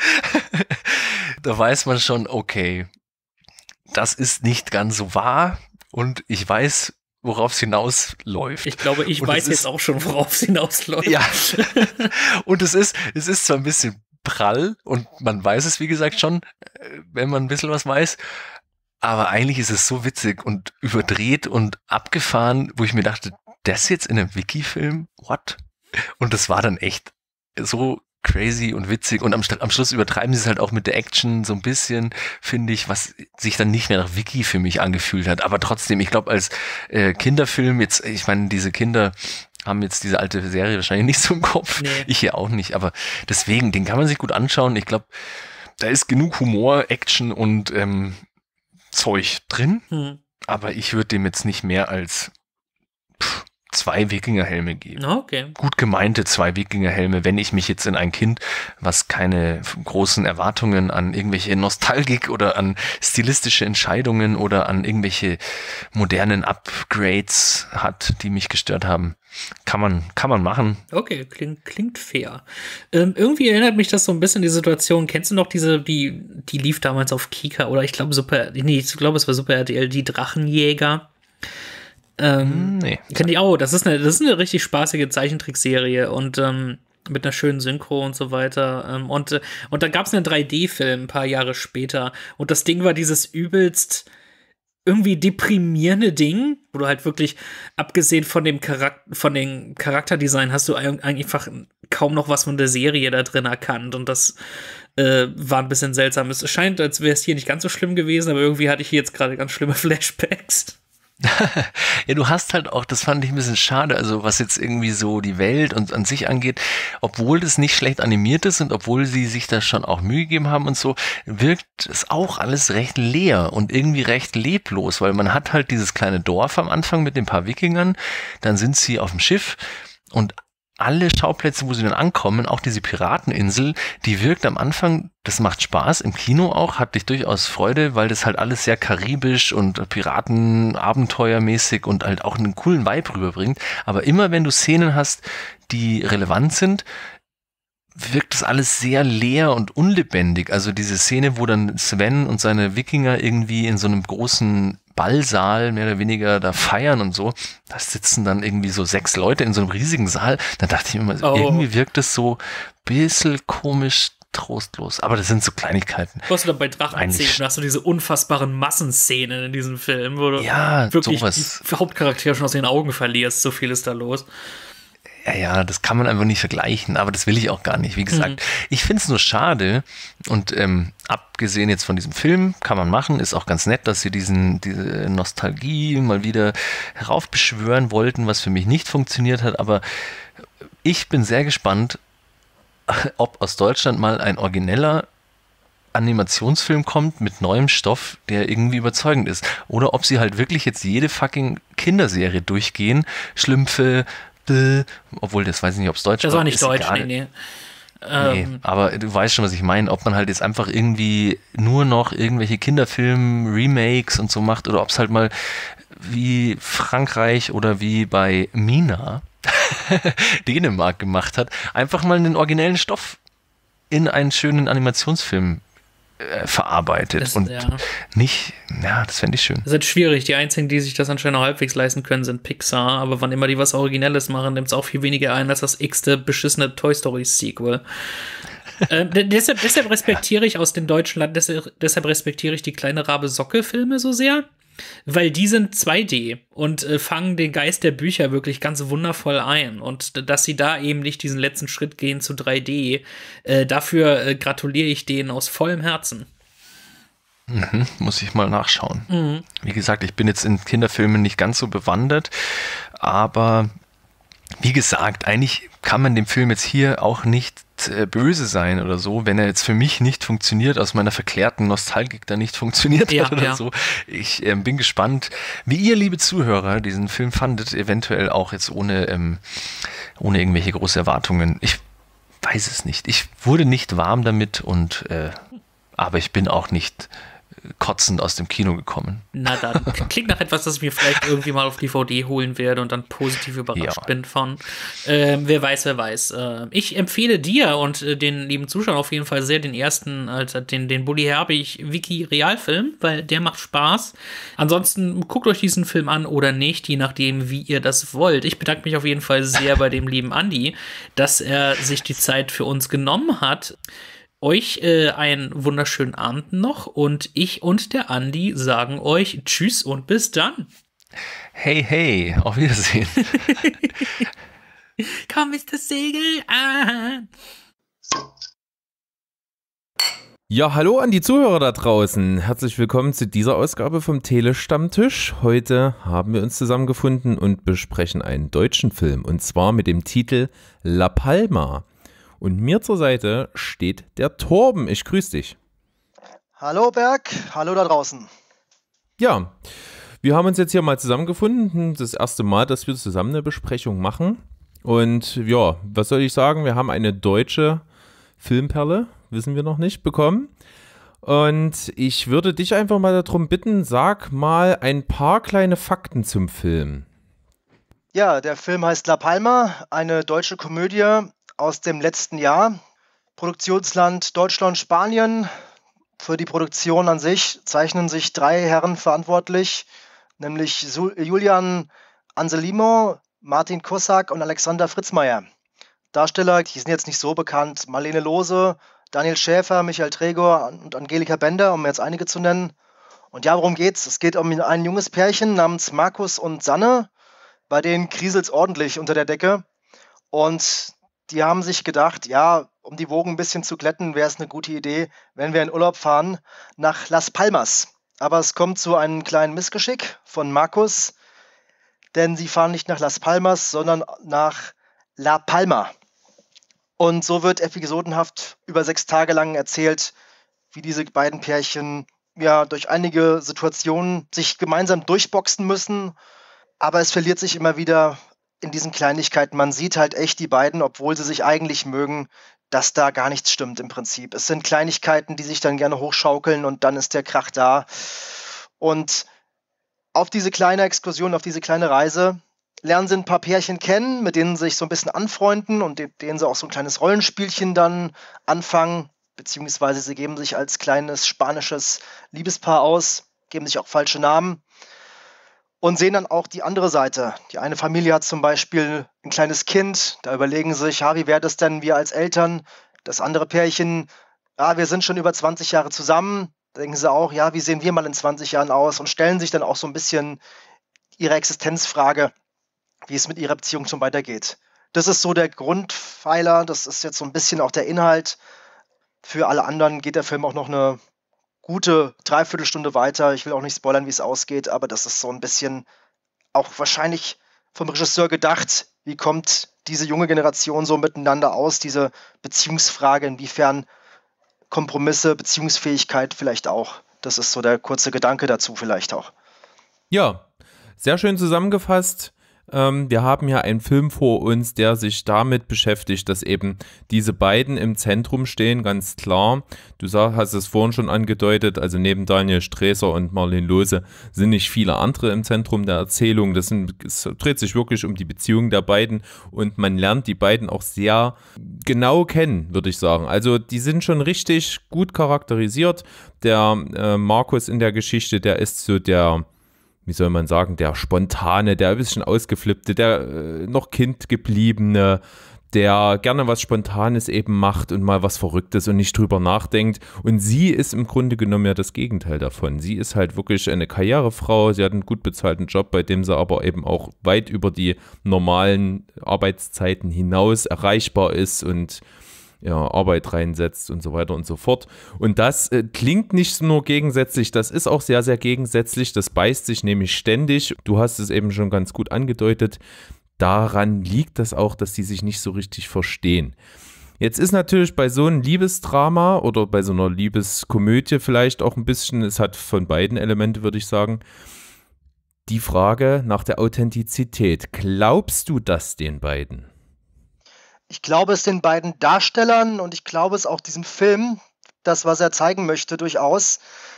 da weiß man schon, okay, das ist nicht ganz so wahr und ich weiß, worauf es hinausläuft. Ich glaube, ich weiß jetzt auch schon, worauf es hinausläuft. Ja, und es ist zwar ein bisschen prall und man weiß es, wie gesagt, schon, wenn man ein bisschen was weiß, aber eigentlich ist es so witzig und überdreht und abgefahren, wo ich mir dachte, das jetzt in einem Wiki-Film? What? Und das war dann echt so crazy und witzig und am Schluss übertreiben sie es halt auch mit der Action so ein bisschen, finde ich, was sich dann nicht mehr nach Wiki für mich angefühlt hat, aber trotzdem, ich glaube als Kinderfilm jetzt, ich meine, diese Kinder haben jetzt diese alte Serie wahrscheinlich nicht so im Kopf, Nee. Ich hier auch nicht, aber deswegen, den kann man sich gut anschauen, ich glaube, da ist genug Humor, Action und Zeug drin, aber ich würde dem jetzt nicht mehr als 2 Wikingerhelme geben. Okay. Gut gemeinte 2 Wikingerhelme, wenn ich mich jetzt in ein Kind, was keine großen Erwartungen an irgendwelche Nostalgik oder an stilistische Entscheidungen oder an irgendwelche modernen Upgrades hat, die mich gestört haben, kann man machen. Okay, klingt fair. Irgendwie erinnert mich das so ein bisschen an die Situation. Kennst du noch die lief damals auf Kika oder ich glaube es war Super RTL, die Drachenjäger. Nee. Kennt ihr auch? Das ist eine richtig spaßige Zeichentrickserie und mit einer schönen Synchro und so weiter. Und dann gab es einen 3D-Film ein paar Jahre später und das Ding war dieses übelst irgendwie deprimierende Ding, wo du halt wirklich, abgesehen von den Charakterdesign, hast du einfach kaum noch was von der Serie da drin erkannt und das war ein bisschen seltsam. Es scheint, als wäre es hier nicht ganz so schlimm gewesen, aber irgendwie hatte ich hier jetzt gerade ganz schlimme Flashbacks. Ja, du hast halt auch, das fand ich ein bisschen schade, also was jetzt irgendwie so die Welt und an sich angeht, obwohl das nicht schlecht animiert ist und obwohl sie sich da schon auch Mühe gegeben haben und so, wirkt es auch alles recht leer und irgendwie recht leblos, weil man hat halt dieses kleine Dorf am Anfang mit den paar Wikingern, dann sind sie auf dem Schiff und alle Schauplätze, wo sie dann ankommen, auch diese Pirateninsel, die wirkt am Anfang, das macht Spaß, im Kino auch, hatte ich durchaus Freude, weil das halt alles sehr karibisch und Piraten-Abenteuermäßig und halt auch einen coolen Vibe rüberbringt. Aber immer wenn du Szenen hast, die relevant sind, wirkt das alles sehr leer und unlebendig. Also diese Szene, wo dann Sven und seine Wikinger irgendwie in so einem großen Ballsaal mehr oder weniger da feiern und so, da sitzen dann irgendwie so 6 Leute in so einem riesigen Saal, dann dachte ich mir immer, irgendwie wirkt das so ein bisschen komisch, trostlos, aber das sind so Kleinigkeiten. Was du dann bei Drachenszenen, da hast du diese unfassbaren Massenszenen in diesem Film, wo du wirklich sowas, die Hauptcharaktere schon aus den Augen verlierst, so viel ist da los. Ja, das kann man einfach nicht vergleichen, aber das will ich auch gar nicht. Wie gesagt, ich finde es nur schade und abgesehen jetzt von diesem Film, kann man machen, ist auch ganz nett, dass sie diese Nostalgie mal wieder heraufbeschwören wollten, was für mich nicht funktioniert hat, aber ich bin sehr gespannt, ob aus Deutschland mal ein origineller Animationsfilm kommt mit neuem Stoff, der irgendwie überzeugend ist. Oder ob sie halt wirklich jetzt jede fucking Kinderserie durchgehen, Schlümpfe, obwohl, das weiß ich nicht, ob es Deutsch das war. Das war nicht Deutsch, egal. nee. Nee, aber du weißt schon, was ich meine. Ob man halt jetzt einfach irgendwie nur noch irgendwelche Kinderfilm-Remakes und so macht oder ob es halt mal wie Frankreich oder wie bei Mina Dänemark gemacht hat, einfach mal einen originellen Stoff in einen schönen Animationsfilm verarbeitet nicht, das fände ich schön. Das ist halt schwierig, die einzigen, die sich das anscheinend noch halbwegs leisten können, sind Pixar, aber wann immer die was Originelles machen, nimmt es auch viel weniger ein als das x-te beschissene Toy Story Sequel. Deshalb respektiere ich aus den deutschen Land, deshalb respektiere ich die kleine Rabe Socke-Filme so sehr, weil die sind 2D und fangen den Geist der Bücher wirklich ganz wundervoll ein. Und dass sie da eben nicht diesen letzten Schritt gehen zu 3D, dafür gratuliere ich denen aus vollem Herzen. Muss ich mal nachschauen. Wie gesagt, ich bin jetzt in Kinderfilmen nicht ganz so bewandert, aber wie gesagt, eigentlich kann man dem Film jetzt hier auch nicht nicht böse sein oder so, wenn er jetzt für mich nicht funktioniert, aus meiner verklärten Nostalgik da nicht funktioniert hat oder so. Ich bin gespannt, wie ihr, liebe Zuhörer, diesen Film fandet, eventuell auch jetzt ohne irgendwelche große Erwartungen. Ich weiß es nicht. Ich wurde nicht warm damit aber ich bin auch nicht kotzend aus dem Kino gekommen. Na dann, klingt nach etwas, das ich mir vielleicht irgendwie mal auf DVD holen werde und dann positiv überrascht bin von. Wer weiß. Ich empfehle dir und den lieben Zuschauern auf jeden Fall sehr den ersten, also den Bully Herbig Wiki Realfilm, weil der macht Spaß. Ansonsten guckt euch diesen Film an oder nicht, je nachdem, wie ihr das wollt. Ich bedanke mich auf jeden Fall sehr bei dem lieben Andi, dass er sich die Zeit für uns genommen hat. Euch einen wunderschönen Abend noch und ich und der Andi sagen euch Tschüss und bis dann. Hey, auf Wiedersehen. Komm, ist das Segel an. Ja, hallo an die Zuhörer da draußen. Herzlich willkommen zu dieser Ausgabe vom Tele-Stammtisch. Heute haben wir uns zusammengefunden und besprechen einen deutschen Film und zwar mit dem Titel La Palma. Und mir zur Seite steht der Torben. Ich grüße dich. Hallo Berg, hallo da draußen. Ja, wir haben uns jetzt hier mal zusammengefunden. Das erste Mal, dass wir zusammen eine Besprechung machen. Und ja, was soll ich sagen? Wir haben eine deutsche Filmperle, wissen wir noch nicht, bekommen. Und ich würde dich einfach mal darum bitten, sag mal ein paar kleine Fakten zum Film. Ja, der Film heißt La Palma, eine deutsche Komödie aus dem letzten Jahr. Produktionsland Deutschland, Spanien. Für die Produktion an sich zeichnen sich 3 Herren verantwortlich, nämlich Julian Anselmo, Martin Kossak und Alexander Fritzmeier. Darsteller, die sind jetzt nicht so bekannt, Marlene Lose, Daniel Schäfer, Michael Tregor und Angelika Bender, um jetzt einige zu nennen. Und ja, worum geht's? Es geht um ein junges Pärchen namens Markus und Sanne, bei denen kriselt's ordentlich unter der Decke. Und die haben sich gedacht, ja, um die Wogen ein bisschen zu glätten, wäre es eine gute Idee, wenn wir in Urlaub fahren nach Las Palmas. Aber es kommt zu einem kleinen Missgeschick von Markus, denn sie fahren nicht nach Las Palmas, sondern nach La Palma. Und so wird episodenhaft über 6 Tage lang erzählt, wie diese beiden Pärchen ja durch einige Situationen sich gemeinsam durchboxen müssen. Aber es verliert sich immer wieder in diesen Kleinigkeiten. Man sieht halt echt die beiden, obwohl sie sich eigentlich mögen, dass da gar nichts stimmt im Prinzip. Es sind Kleinigkeiten, die sich dann gerne hochschaukeln und dann ist der Krach da. Und auf diese kleine Exkursion, auf diese kleine Reise lernen sie ein paar Pärchen kennen, mit denen sie sich so ein bisschen anfreunden und denen sie auch so ein kleines Rollenspielchen dann anfangen, beziehungsweise sie geben sich als kleines spanisches Liebespaar aus, geben sich auch falsche Namen. Und sehen dann auch die andere Seite. Die eine Familie hat zum Beispiel ein kleines Kind. Da überlegen sie sich, ja, wie wäre das denn wir als Eltern? Das andere Pärchen, ja, wir sind schon über 20 Jahre zusammen. Da denken sie auch, ja, wie sehen wir mal in 20 Jahren aus? Und stellen sich dann auch so ein bisschen ihre Existenzfrage, wie es mit ihrer Beziehung schon weitergeht. Das ist so der Grundpfeiler. Das ist jetzt so ein bisschen auch der Inhalt. Für alle anderen geht der Film auch noch eine gute Dreiviertelstunde weiter. Ich will auch nicht spoilern, wie es ausgeht, aber das ist so ein bisschen auch wahrscheinlich vom Regisseur gedacht, wie kommt diese junge Generation so miteinander aus, diese Beziehungsfrage, inwiefern Kompromisse, Beziehungsfähigkeit vielleicht auch. Das ist so der kurze Gedanke dazu vielleicht auch. Ja, sehr schön zusammengefasst. Wir haben ja einen Film vor uns, der sich damit beschäftigt, dass eben diese beiden im Zentrum stehen, ganz klar. Du hast es vorhin schon angedeutet, also neben Daniel Sträßer und Marlene Lose sind nicht viele andere im Zentrum der Erzählung. Es dreht sich wirklich um die Beziehung der beiden und man lernt die beiden auch sehr genau kennen, würde ich sagen. Also die sind schon richtig gut charakterisiert. Der Markus in der Geschichte, der ist so der, wie soll man sagen, der Spontane, der ein bisschen Ausgeflippte, der noch Kind gebliebene, der gerne was Spontanes eben macht und mal was Verrücktes und nicht drüber nachdenkt. Und sie ist im Grunde genommen ja das Gegenteil davon. Sie ist halt wirklich eine Karrierefrau, sie hat einen gut bezahlten Job, bei dem sie aber eben auch weit über die normalen Arbeitszeiten hinaus erreichbar ist und ja, Arbeit reinsetzt und so weiter und so fort. Und das klingt nicht nur gegensätzlich, das ist auch sehr, sehr gegensätzlich. Das beißt sich nämlich ständig. Du hast es eben schon ganz gut angedeutet. Daran liegt das auch, dass die sich nicht so richtig verstehen. Jetzt ist natürlich bei so einem Liebesdrama oder bei so einer Liebeskomödie vielleicht auch ein bisschen, es hat von beiden Elemente, würde ich sagen, die Frage nach der Authentizität. Glaubst du das den beiden? Ich glaube es den beiden Darstellern und ich glaube es auch diesem Film, das, was er zeigen möchte, durchaus.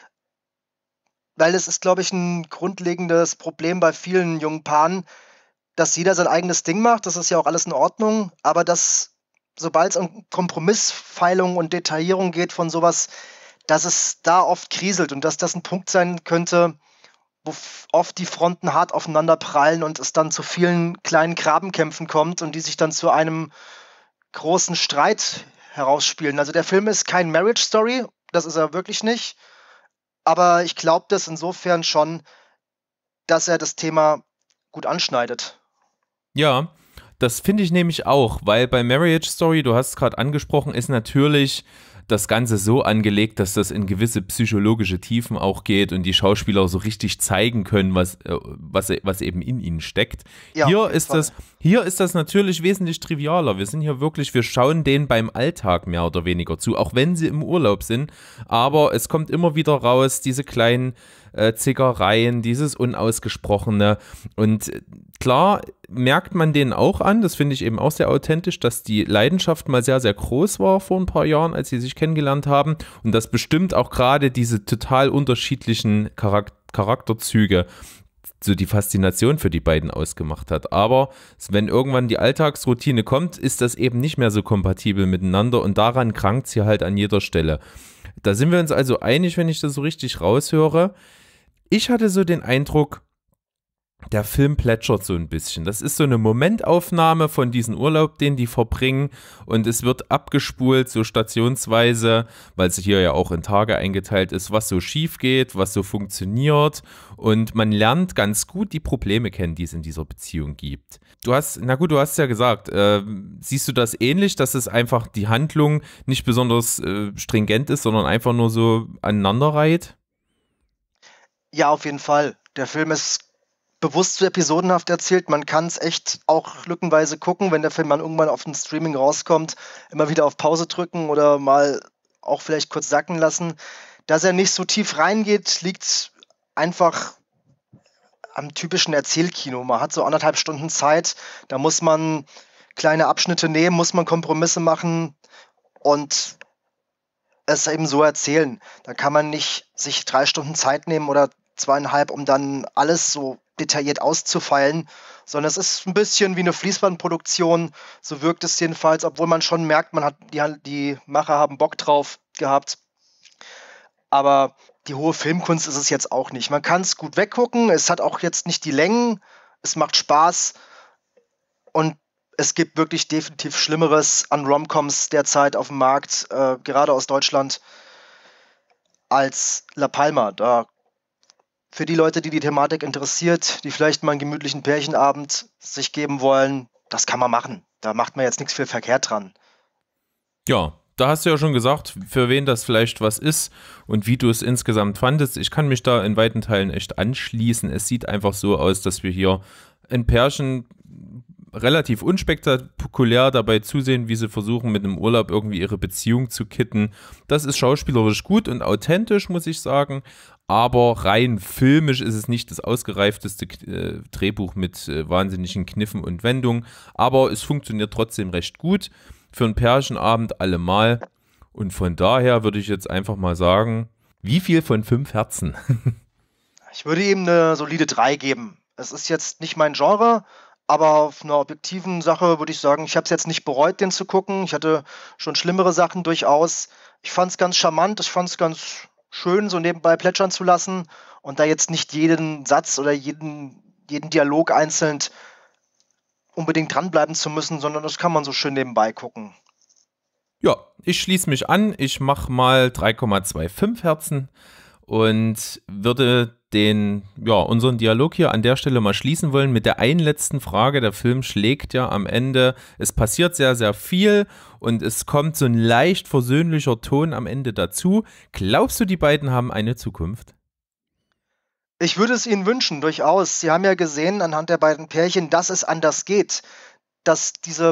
Weil es ist, glaube ich, ein grundlegendes Problem bei vielen jungen Paaren, dass jeder sein eigenes Ding macht. Das ist ja auch alles in Ordnung. Aber dass, sobald es um Kompromissfeilung und Detaillierung geht von sowas, dass es da oft kriselt und dass das ein Punkt sein könnte, wo oft die Fronten hart aufeinander prallen und es dann zu vielen kleinen Grabenkämpfen kommt und die sich dann zu einem großen Streit herausspielen. Also der Film ist kein Marriage Story, das ist er wirklich nicht. Aber ich glaube das insofern schon, dass er das Thema gut anschneidet. Ja, das finde ich nämlich auch, weil bei Marriage Story, du hast es gerade angesprochen, ist natürlich das Ganze so angelegt, dass das in gewisse psychologische Tiefen auch geht und die Schauspieler so richtig zeigen können, was eben in ihnen steckt. Ja, hier ist das natürlich wesentlich trivialer. Wir sind hier wirklich, wir schauen denen beim Alltag mehr oder weniger zu, auch wenn sie im Urlaub sind. Aber es kommt immer wieder raus, diese kleinen Zickereien, dieses Unausgesprochene. Und klar merkt man denen auch an, das finde ich eben auch sehr authentisch, dass die Leidenschaft mal sehr, sehr groß war vor ein paar Jahren, als sie sich kennengelernt haben. Und das bestimmt auch gerade diese total unterschiedlichen Charakterzüge so die Faszination für die beiden ausgemacht hat. Aber wenn irgendwann die Alltagsroutine kommt, ist das eben nicht mehr so kompatibel miteinander und daran krankt es hier halt an jeder Stelle. Da sind wir uns also einig, wenn ich das so richtig raushöre. Ich hatte so den Eindruck, der Film plätschert so ein bisschen. Das ist so eine Momentaufnahme von diesem Urlaub, den die verbringen und es wird abgespult, so stationsweise, weil es hier ja auch in Tage eingeteilt ist, was so schief geht, was so funktioniert und man lernt ganz gut die Probleme kennen, die es in dieser Beziehung gibt. Du hast ja gesagt, siehst du das ähnlich, dass es einfach die Handlung nicht besonders stringent ist, sondern einfach nur so aneinanderreiht? Ja, auf jeden Fall. Der Film ist bewusst so episodenhaft erzählt. Man kann es echt auch lückenweise gucken, wenn der Film dann irgendwann auf dem Streaming rauskommt, immer wieder auf Pause drücken oder mal auch vielleicht kurz sacken lassen. Dass er nicht so tief reingeht, liegt einfach am typischen Erzählkino. Man hat so 1,5 Stunden Zeit, da muss man kleine Abschnitte nehmen, muss man Kompromisse machen und es eben so erzählen. Da kann man nicht sich 3 Stunden Zeit nehmen oder 2,5, um dann alles so detailliert auszufeilen, sondern es ist ein bisschen wie eine Fließbandproduktion, so wirkt es jedenfalls, obwohl man schon merkt, die Macher haben Bock drauf gehabt, aber die hohe Filmkunst ist es jetzt auch nicht. Man kann es gut weggucken, es hat auch jetzt nicht die Längen, es macht Spaß und es gibt wirklich definitiv Schlimmeres an Romcoms derzeit auf dem Markt, gerade aus Deutschland, als La Palma. Da für die Leute, die die Thematik interessiert, die vielleicht mal einen gemütlichen Pärchenabend sich geben wollen, das kann man machen. Da macht man jetzt nichts viel verkehrt dran. Ja, da hast du ja schon gesagt, für wen das vielleicht was ist und wie du es insgesamt fandest. Ich kann mich da in weiten Teilen echt anschließen. Es sieht einfach so aus, dass wir hier ein Pärchen relativ unspektakulär dabei zusehen, wie sie versuchen, mit einem Urlaub irgendwie ihre Beziehung zu kitten. Das ist schauspielerisch gut und authentisch, muss ich sagen. Aber rein filmisch ist es nicht das ausgereifteste Drehbuch mit wahnsinnigen Kniffen und Wendungen. Aber es funktioniert trotzdem recht gut. Für einen Pärchenabend allemal. Und von daher würde ich jetzt einfach mal sagen, wie viel von 5 Herzen? Ich würde ihm eine solide 3 geben. Es ist jetzt nicht mein Genre, aber auf einer objektiven Sache würde ich sagen, ich habe es jetzt nicht bereut, den zu gucken. Ich hatte schon schlimmere Sachen durchaus. Ich fand es ganz charmant, ich fand es ganz schön, so nebenbei plätschern zu lassen und da jetzt nicht jeden Satz oder jeden Dialog einzeln unbedingt dranbleiben zu müssen, sondern das kann man so schön nebenbei gucken. Ja, ich schließe mich an. Ich mache mal 3,25 Herzen und würde unseren Dialog hier an der Stelle mal schließen wollen mit der einen letzten Frage. Der Film schlägt ja am Ende, es passiert sehr, sehr viel und es kommt so ein leicht versöhnlicher Ton am Ende dazu. Glaubst du, die beiden haben eine Zukunft? Ich würde es ihnen wünschen, durchaus. Sie haben ja gesehen anhand der beiden Pärchen, dass es anders geht, dass diese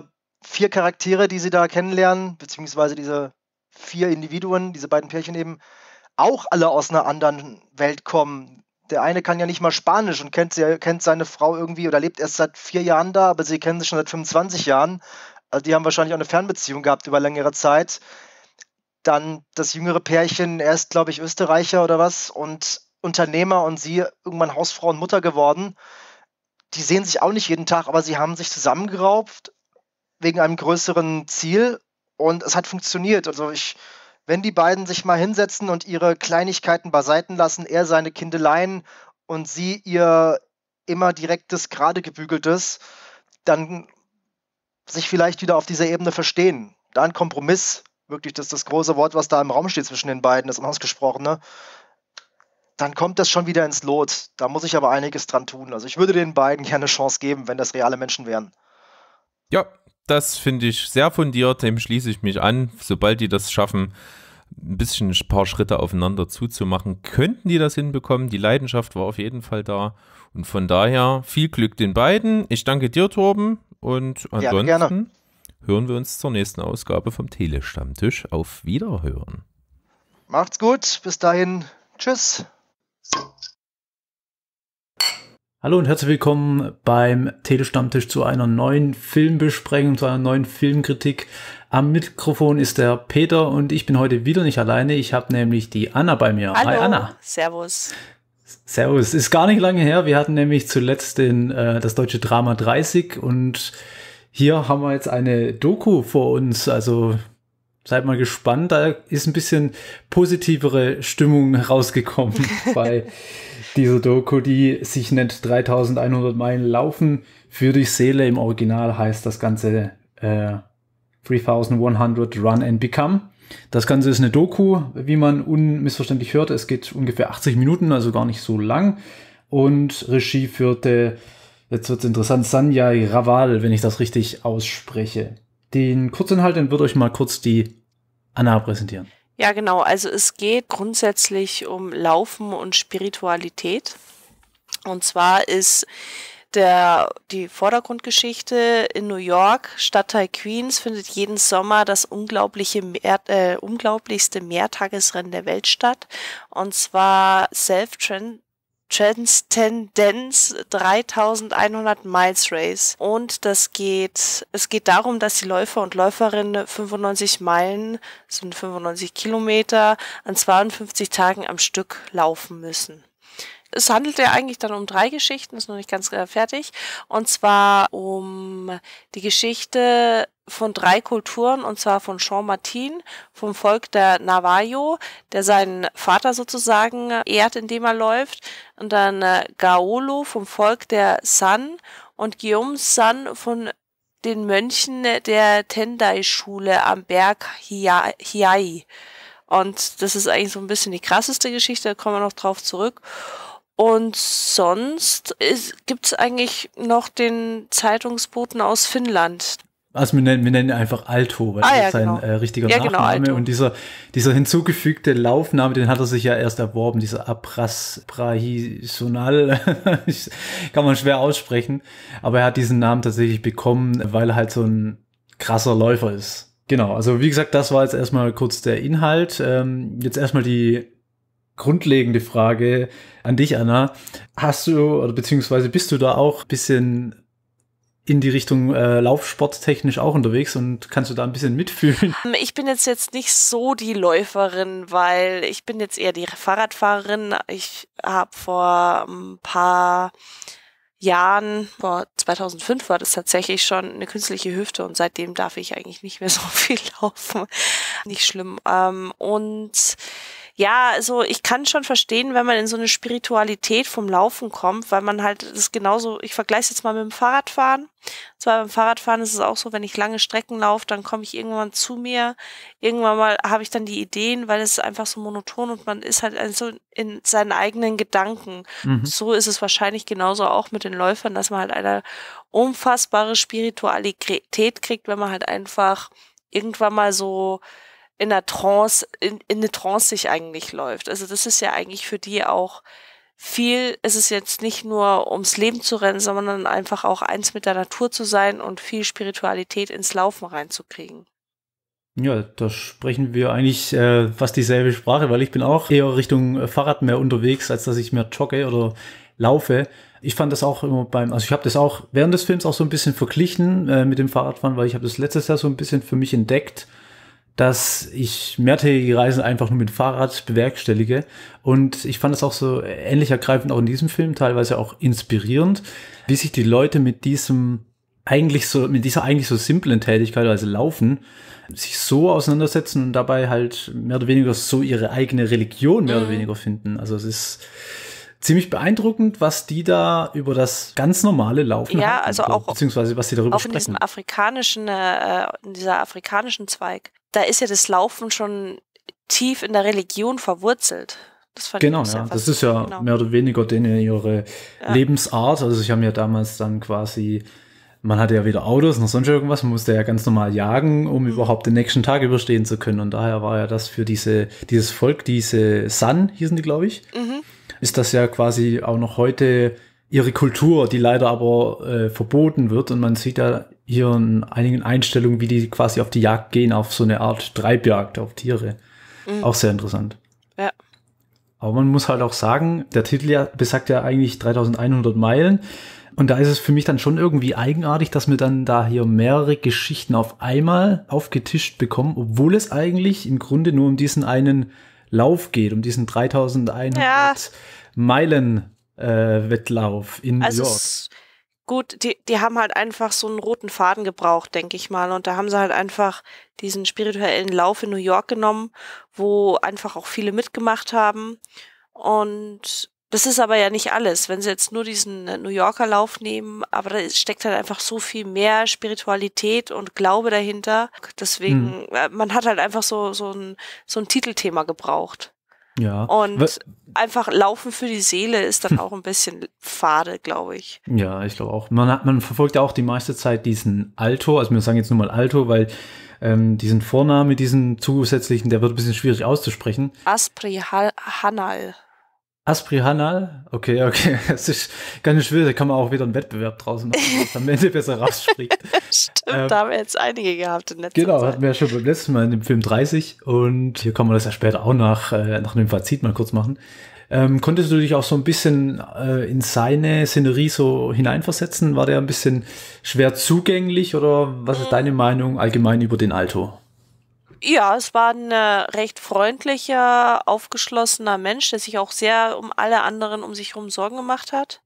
4 Charaktere, die sie da kennenlernen, beziehungsweise diese 4 Individuen, diese beiden Pärchen eben, auch alle aus einer anderen Welt kommen. Der eine kann ja nicht mal Spanisch und kennt seine Frau irgendwie oder lebt erst seit 4 Jahren da, aber sie kennen sich schon seit 25 Jahren. Also die haben wahrscheinlich auch eine Fernbeziehung gehabt über längere Zeit. Dann das jüngere Pärchen, er ist, glaube ich, Österreicher oder was und Unternehmer und sie irgendwann Hausfrau und Mutter geworden. Die sehen sich auch nicht jeden Tag, aber sie haben sich zusammengerauft wegen einem größeren Ziel und es hat funktioniert. Also wenn die beiden sich mal hinsetzen und ihre Kleinigkeiten beiseiten lassen, er seine Kindeleien und sie ihr immer direktes, gerade gebügeltes, dann sich vielleicht wieder auf dieser Ebene verstehen. Da ein Kompromiss, wirklich das große Wort, was da im Raum steht zwischen den beiden, das Unausgesprochene, dann kommt das schon wieder ins Lot. Da muss ich aber einiges dran tun. Also ich würde den beiden gerne eine Chance geben, wenn das reale Menschen wären. Ja, das finde ich sehr fundiert, dem schließe ich mich an. Sobald die das schaffen, ein paar Schritte aufeinander zuzumachen, könnten die das hinbekommen. Die Leidenschaft war auf jeden Fall da. Und von daher viel Glück den beiden. Ich danke dir, Torben. Und ansonsten gerne. Hören wir uns zur nächsten Ausgabe vom Telestammtisch. Auf Wiederhören. Macht's gut. Bis dahin. Tschüss. Hallo und herzlich willkommen beim Telestammtisch zu einer neuen Filmbesprechung, zu einer neuen Filmkritik. Am Mikrofon ist der Peter und ich bin heute wieder nicht alleine. Ich habe nämlich die Anna bei mir. Hallo. Hi Anna. Servus. Servus. Ist gar nicht lange her. Wir hatten nämlich zuletzt das deutsche Drama 30 und hier haben wir jetzt eine Doku vor uns. Also seid mal gespannt. Da ist ein bisschen positivere Stimmung rausgekommen bei dieser Doku, die sich nennt 3100 Meilen Laufen für die Seele. Im Original heißt das Ganze 3100 Run and Become. Das Ganze ist eine Doku, wie man unmissverständlich hört. Es geht ungefähr 80 Minuten, also gar nicht so lang. Und Regie führte, jetzt wird es interessant, Sanjay Raval, wenn ich das richtig ausspreche. Den Kurzinhalt, den wird euch mal kurz die Anna präsentieren. Ja, genau. Also es geht grundsätzlich um Laufen und Spiritualität. Und zwar ist die Vordergrundgeschichte in New York, Stadtteil Queens, findet jeden Sommer das unglaublichste Mehrtagesrennen der Welt statt. Und zwar Transcendence 3100 Miles Race. Und es geht darum, dass die Läufer und Läuferinnen 95 Meilen, das sind 95 Kilometer, an 52 Tagen am Stück laufen müssen. Es handelt ja eigentlich dann um 3 Geschichten, ist noch nicht ganz fertig. Und zwar um die Geschichte von 3 Kulturen, und zwar von Jean Martin, vom Volk der Navajo, der seinen Vater sozusagen ehrt, indem er läuft. Und dann Gaolo vom Volk der San und Guillaume San von den Mönchen der Tendai-Schule am Berg Hiei. Und das ist eigentlich so ein bisschen die krasseste Geschichte, da kommen wir noch drauf zurück. Und sonst gibt es eigentlich noch den Zeitungsboten aus Finnland. Also wir nennen ihn einfach Alto, weil das ist sein richtiger Nachname. Genau, und dieser hinzugefügte Laufname, den hat er sich ja erst erworben, dieser Prahisonal, kann man schwer aussprechen. Aber er hat diesen Namen tatsächlich bekommen, weil er halt so ein krasser Läufer ist. Genau, also wie gesagt, das war jetzt erstmal kurz der Inhalt. Jetzt erstmal die grundlegende Frage an dich, Anna. Hast du, oder beziehungsweise bist du da auch ein bisschen in die Richtung laufsporttechnisch auch unterwegs und kannst du da ein bisschen mitfühlen? Ich bin jetzt nicht so die Läuferin, weil ich bin jetzt eher die Fahrradfahrerin. Ich habe vor ein paar Jahren, vor 2005 war das tatsächlich schon eine künstliche Hüfte und seitdem darf ich eigentlich nicht mehr so viel laufen. Nicht schlimm. Und ja, also ich kann schon verstehen, wenn man in so eine Spiritualität vom Laufen kommt, weil man halt, das ist genauso, ich vergleiche es jetzt mal mit dem Fahrradfahren. Zwar beim Fahrradfahren ist es auch so, wenn ich lange Strecken laufe, dann komme ich irgendwann zu mir. Irgendwann mal habe ich dann die Ideen, weil es ist einfach so monoton und man ist halt so in seinen eigenen Gedanken. Mhm. So ist es wahrscheinlich genauso auch mit den Läufern, dass man halt eine unfassbare Spiritualität kriegt, wenn man halt einfach irgendwann mal so in eine Trance sich eigentlich läuft. Also das ist ja eigentlich für die auch viel ist es jetzt nicht nur ums Leben zu rennen, sondern einfach auch eins mit der Natur zu sein und viel Spiritualität ins Laufen reinzukriegen. Ja, da sprechen wir eigentlich fast dieselbe Sprache, weil ich bin auch eher Richtung Fahrrad mehr unterwegs, als dass ich mehr jogge oder laufe. Ich fand das auch immer also ich habe das auch während des Films auch so ein bisschen verglichen mit dem Fahrradfahren, weil ich habe das letztes Jahr so ein bisschen für mich entdeckt, dass ich mehrtägige Reisen einfach nur mit Fahrrad bewerkstellige. Und ich fand es auch so ähnlich ergreifend auch in diesem Film, teilweise auch inspirierend, wie sich die Leute mit dieser eigentlich so simplen Tätigkeit, also Laufen, sich so auseinandersetzen und dabei halt mehr oder weniger so ihre eigene Religion mehr oder weniger finden. Also es ist ziemlich beeindruckend, was die da über das ganz normale Laufen halten, also auch beziehungsweise was sie darüber auch sprechen. In dieser afrikanischen Zweig, da ist ja das Laufen schon tief in der Religion verwurzelt. Das fand ich ja. Das ist ja mehr oder weniger ihre Lebensart. Also ich habe ja damals dann quasi, man hatte ja weder Autos noch sonst irgendwas, man musste ja ganz normal jagen, um überhaupt den nächsten Tag überstehen zu können. Und daher war ja das für dieses Volk, diese San hießen die, glaube ich, ist das ja quasi auch noch heute ihre Kultur, die leider aber verboten wird. Und man sieht ja hier in einigen Einstellungen, wie die quasi auf die Jagd gehen, auf so eine Art Treibjagd auf Tiere. Auch sehr interessant. Ja. Aber man muss halt auch sagen, der Titel besagt ja eigentlich 3100 Meilen. Und da ist es für mich dann schon irgendwie eigenartig, dass wir dann da hier mehrere Geschichten auf einmal aufgetischt bekommen, obwohl es eigentlich im Grunde nur um diesen einen Lauf geht, um diesen 3100 Meilen Wettlauf in New York. Gut, die haben halt einfach so einen roten Faden gebraucht, denke ich mal. Und da haben sie halt einfach diesen spirituellen Lauf in New York genommen, wo einfach auch viele mitgemacht haben. Und das ist aber ja nicht alles. Wenn sie jetzt nur diesen New Yorker Lauf nehmen, aber da steckt halt einfach so viel mehr Spiritualität und Glaube dahinter. Deswegen, man hat halt einfach so ein Titelthema gebraucht. Ja. Und einfach Laufen für die Seele ist dann auch ein bisschen fade, glaube ich. Ja, ich glaube auch. Man verfolgt ja auch die meiste Zeit diesen Alto, also wir sagen jetzt nur mal Alto, weil diesen Vorname, diesen zusätzlichen, der wird ein bisschen schwierig auszusprechen. Asprihanal. Asprihanal? Okay. Das ist ganz schwierig, da kann man auch wieder einen Wettbewerb draußen machen, was am Ende besser rausspricht. Stimmt, da haben wir jetzt einige gehabt in letzter Zeit. Genau, hatten wir ja schon beim letzten Mal in dem Film 30 und hier kann man das ja später auch nach dem Fazit mal kurz machen. Konntest du dich auch so ein bisschen in seine Szenerie so hineinversetzen? War der ein bisschen schwer zugänglich oder was ist deine Meinung allgemein über den Alto? Ja, es war ein recht freundlicher, aufgeschlossener Mensch, der sich auch sehr um alle anderen um sich herum Sorgen gemacht hat.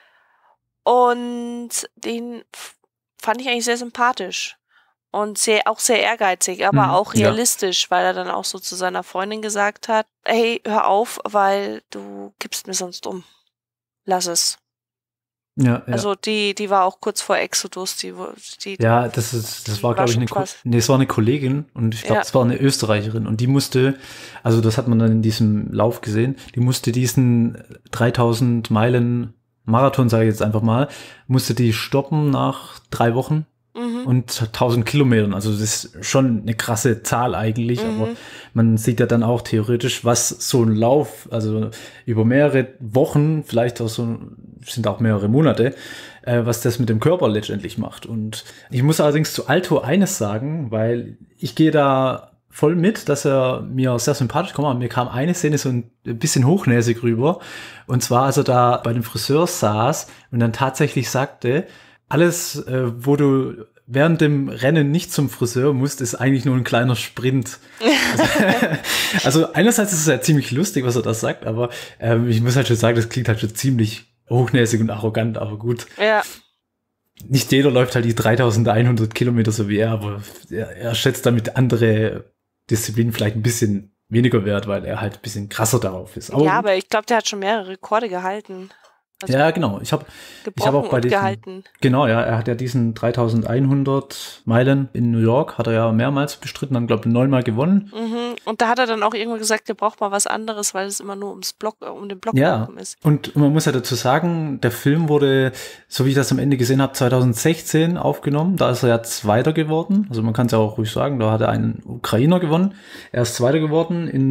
Und den fand ich eigentlich sehr sympathisch und auch sehr ehrgeizig, aber auch realistisch, weil er dann auch so zu seiner Freundin gesagt hat, hey, hör auf, weil du kippst mir sonst um. Lass es. Ja. Also die war auch kurz vor Exodus. Das war, glaube ich, es war eine Kollegin und ich glaube, es war eine Österreicherin und die musste, also das hat man dann in diesem Lauf gesehen, die musste diesen 3000 Meilen Marathon, sage ich jetzt einfach mal, musste die stoppen nach 3 Wochen. Und 1000 Kilometern, also das ist schon eine krasse Zahl eigentlich, aber man sieht ja dann auch theoretisch, was so ein Lauf, also über mehrere Wochen, vielleicht auch sind auch mehrere Monate, was das mit dem Körper letztendlich macht. Und ich muss allerdings zu Alto eines sagen, weil ich gehe da voll mit, dass er mir sehr sympathisch kommt, aber mir kam eine Szene so ein bisschen hochnäsig rüber, und zwar, als er da bei dem Friseur saß und dann tatsächlich sagte, alles, wo du während dem Rennen nicht zum Friseur musst, ist eigentlich nur ein kleiner Sprint. Also einerseits ist es ja ziemlich lustig, was er da sagt, aber ich muss halt schon sagen, das klingt halt schon ziemlich hochnäsig und arrogant, aber gut. Ja. Nicht jeder läuft halt die 3100 Kilometer so wie er, aber er schätzt damit andere Disziplinen vielleicht ein bisschen weniger wert, weil er halt ein bisschen krasser darauf ist. Aber ich glaube, der hat schon mehrere Rekorde gehalten. Also ja, genau. Ich hab auch bei gehalten. Genau, ja, er hat ja diesen 3100 Meilen in New York, hat er ja mehrmals bestritten, dann glaube ich 9-mal gewonnen. Und da hat er dann auch irgendwann gesagt, er braucht mal was anderes, weil es immer nur um den Block ist. Und man muss ja dazu sagen, der Film wurde, so wie ich das am Ende gesehen habe, 2016 aufgenommen. Da ist er ja Zweiter geworden. Also man kann es ja auch ruhig sagen, da hat er einen Ukrainer gewonnen. Er ist Zweiter geworden. In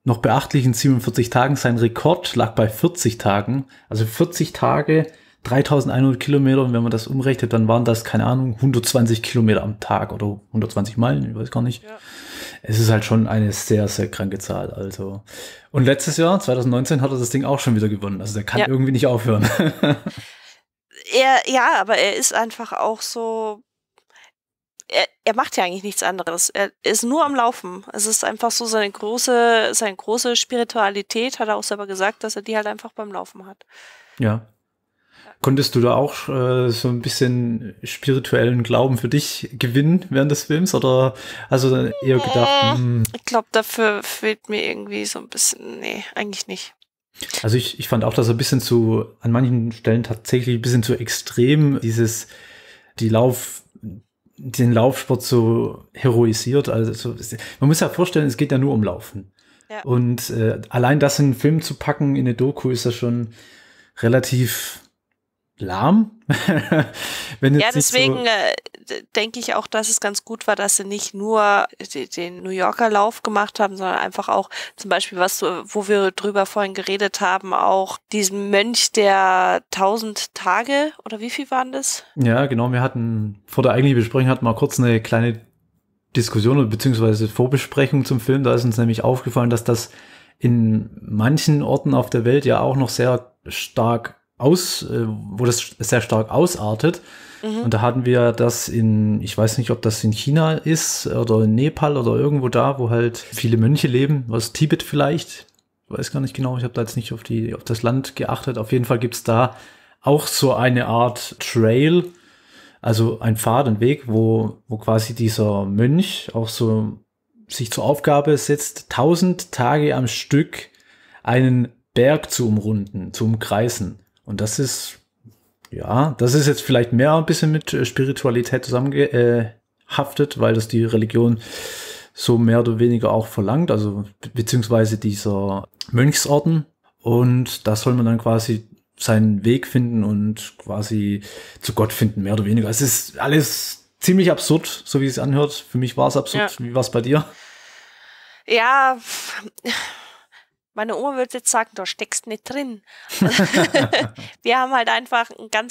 noch beachtlichen 47 Tagen. Sein Rekord lag bei 40 Tagen. Also 40 Tage, 3100 Kilometer. Und wenn man das umrechnet, dann waren das, keine Ahnung, 120 Kilometer am Tag oder 120 Meilen, ich weiß gar nicht. Ja. Es ist halt schon eine sehr, sehr kranke Zahl. Also. Und letztes Jahr, 2019, hat er das Ding auch schon wieder gewonnen. Also der kann irgendwie nicht aufhören. Aber er ist einfach auch so, er macht ja eigentlich nichts anderes. Er ist nur am Laufen. Es ist einfach so seine große Spiritualität, hat er auch selber gesagt, dass er die halt einfach beim Laufen hat. Ja. Konntest du da auch so ein bisschen spirituellen Glauben für dich gewinnen während des Films? Oder hast du dann eher gedacht, ich glaube, dafür fehlt mir irgendwie so ein bisschen, nee, eigentlich nicht. Also ich fand auch, dass er ein bisschen an manchen Stellen tatsächlich ein bisschen zu extrem den Laufsport so heroisiert. Also man muss ja vorstellen, es geht ja nur um Laufen. Ja. Und allein das in einen Film zu packen, in eine Doku, ist ja schon relativ lahm. Deswegen denke ich auch, dass es ganz gut war, dass sie nicht nur den New Yorker Lauf gemacht haben, sondern einfach auch zum Beispiel, wo wir drüber vorhin geredet haben, auch diesen Mönch der 1000 Tage, oder wie viel waren das? Ja, genau, wir hatten vor der eigentlichen Besprechung mal kurz eine kleine Diskussion bzw. Vorbesprechung zum Film. Da ist uns nämlich aufgefallen, dass das in manchen Orten auf der Welt ja auch noch sehr stark wo das sehr stark ausartet. Mhm. Und da hatten wir das ich weiß nicht, ob das in China ist oder in Nepal oder irgendwo da, wo halt viele Mönche leben, was Tibet vielleicht, ich weiß gar nicht genau, ich habe da jetzt nicht auf das Land geachtet. Auf jeden Fall gibt's da auch so eine Art Trail, also ein Pfad, ein Weg, wo quasi dieser Mönch auch so sich zur Aufgabe setzt, 1000 Tage am Stück einen Berg zu umrunden, zu umkreisen. Und das ist jetzt vielleicht mehr ein bisschen mit Spiritualität zusammengehaftet, weil das die Religion so mehr oder weniger auch verlangt, also beziehungsweise dieser Mönchsorden. Und da soll man dann quasi seinen Weg finden und quasi zu Gott finden, mehr oder weniger. Es ist alles ziemlich absurd, so wie es anhört. Für mich war es absurd. Ja. Wie war es bei dir? Ja, meine Oma würde jetzt sagen, da steckst nicht drin. Wir haben halt einfach einen ganz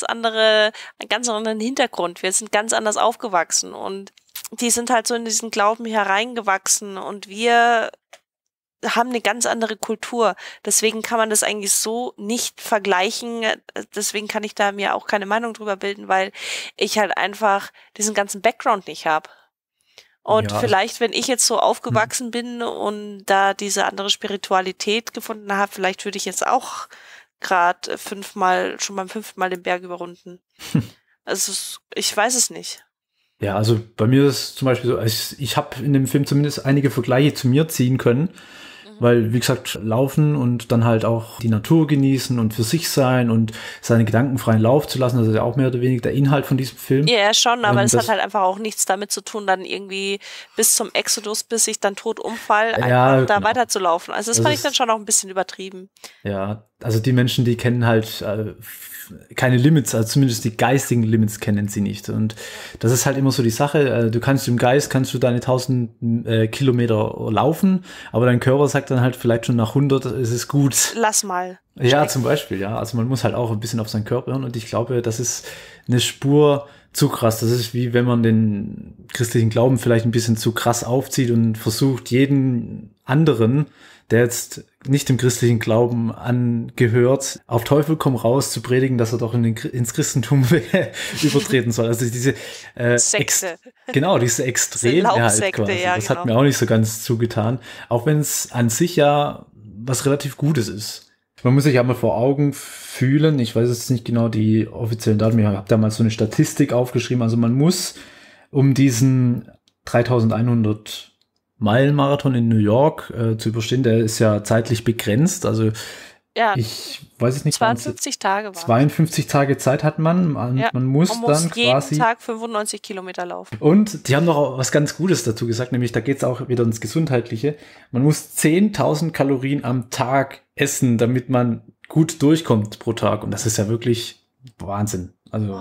anderen Hintergrund. Wir sind ganz anders aufgewachsen und die sind halt so in diesen Glauben hereingewachsen und wir haben eine ganz andere Kultur. Deswegen kann man das eigentlich so nicht vergleichen. Deswegen kann ich da mir auch keine Meinung drüber bilden, weil ich halt einfach diesen ganzen Background nicht habe. Und vielleicht, wenn ich jetzt so aufgewachsen bin und da diese andere Spiritualität gefunden habe, vielleicht würde ich jetzt auch gerade schon beim 5. Mal den Berg überrunden. Also ich weiß es nicht. Ja, also bei mir ist es zum Beispiel so, ich habe in dem Film zumindest einige Vergleiche zu mir ziehen können. Weil, wie gesagt, laufen und dann halt auch die Natur genießen und für sich sein und seine Gedanken freien Lauf zu lassen, das ist ja auch mehr oder weniger der Inhalt von diesem Film. Ja, schon, aber es hat halt einfach auch nichts damit zu tun, dann irgendwie bis zum Exodus, bis ich dann tot umfall, einfach da weiterzulaufen. Also das fand ich dann schon auch ein bisschen übertrieben. Ja, also die Menschen, die kennen halt keine Limits, also zumindest die geistigen Limits kennen sie nicht. Und das ist halt immer so die Sache, du kannst deine 1000 Kilometer laufen, aber dein Körper sagt dann halt vielleicht schon nach 100, ist es gut. Lass mal. Ja, zum Beispiel, ja. Also man muss halt auch ein bisschen auf seinen Körper hören und ich glaube, das ist eine Spur zu krass. Das ist wie wenn man den christlichen Glauben vielleicht ein bisschen zu krass aufzieht und versucht, jeden anderen, der jetzt nicht dem christlichen Glauben angehört, auf Teufel komm raus zu predigen, dass er doch ins Christentum übertreten soll. Also diese Sekte. Diese Extreme halt quasi. Ja, das hat mir auch nicht so ganz zugetan. Auch wenn es an sich ja was relativ Gutes ist. Man muss sich ja mal vor Augen fühlen, ich weiß jetzt nicht genau die offiziellen Daten, ich habe da mal so eine Statistik aufgeschrieben, also man muss um diesen 3100 Meilen-Marathon in New York zu überstehen, der ist ja zeitlich begrenzt, also ich weiß es nicht. 52 Tage waren 52 Tage Zeit hat man. Man muss dann quasi jeden Tag 95 Kilometer laufen. Und die haben noch auch was ganz Gutes dazu gesagt, nämlich da geht es auch wieder ins Gesundheitliche. Man muss 10.000 Kalorien am Tag essen, damit man gut durchkommt pro Tag. Und das ist ja wirklich Wahnsinn. Also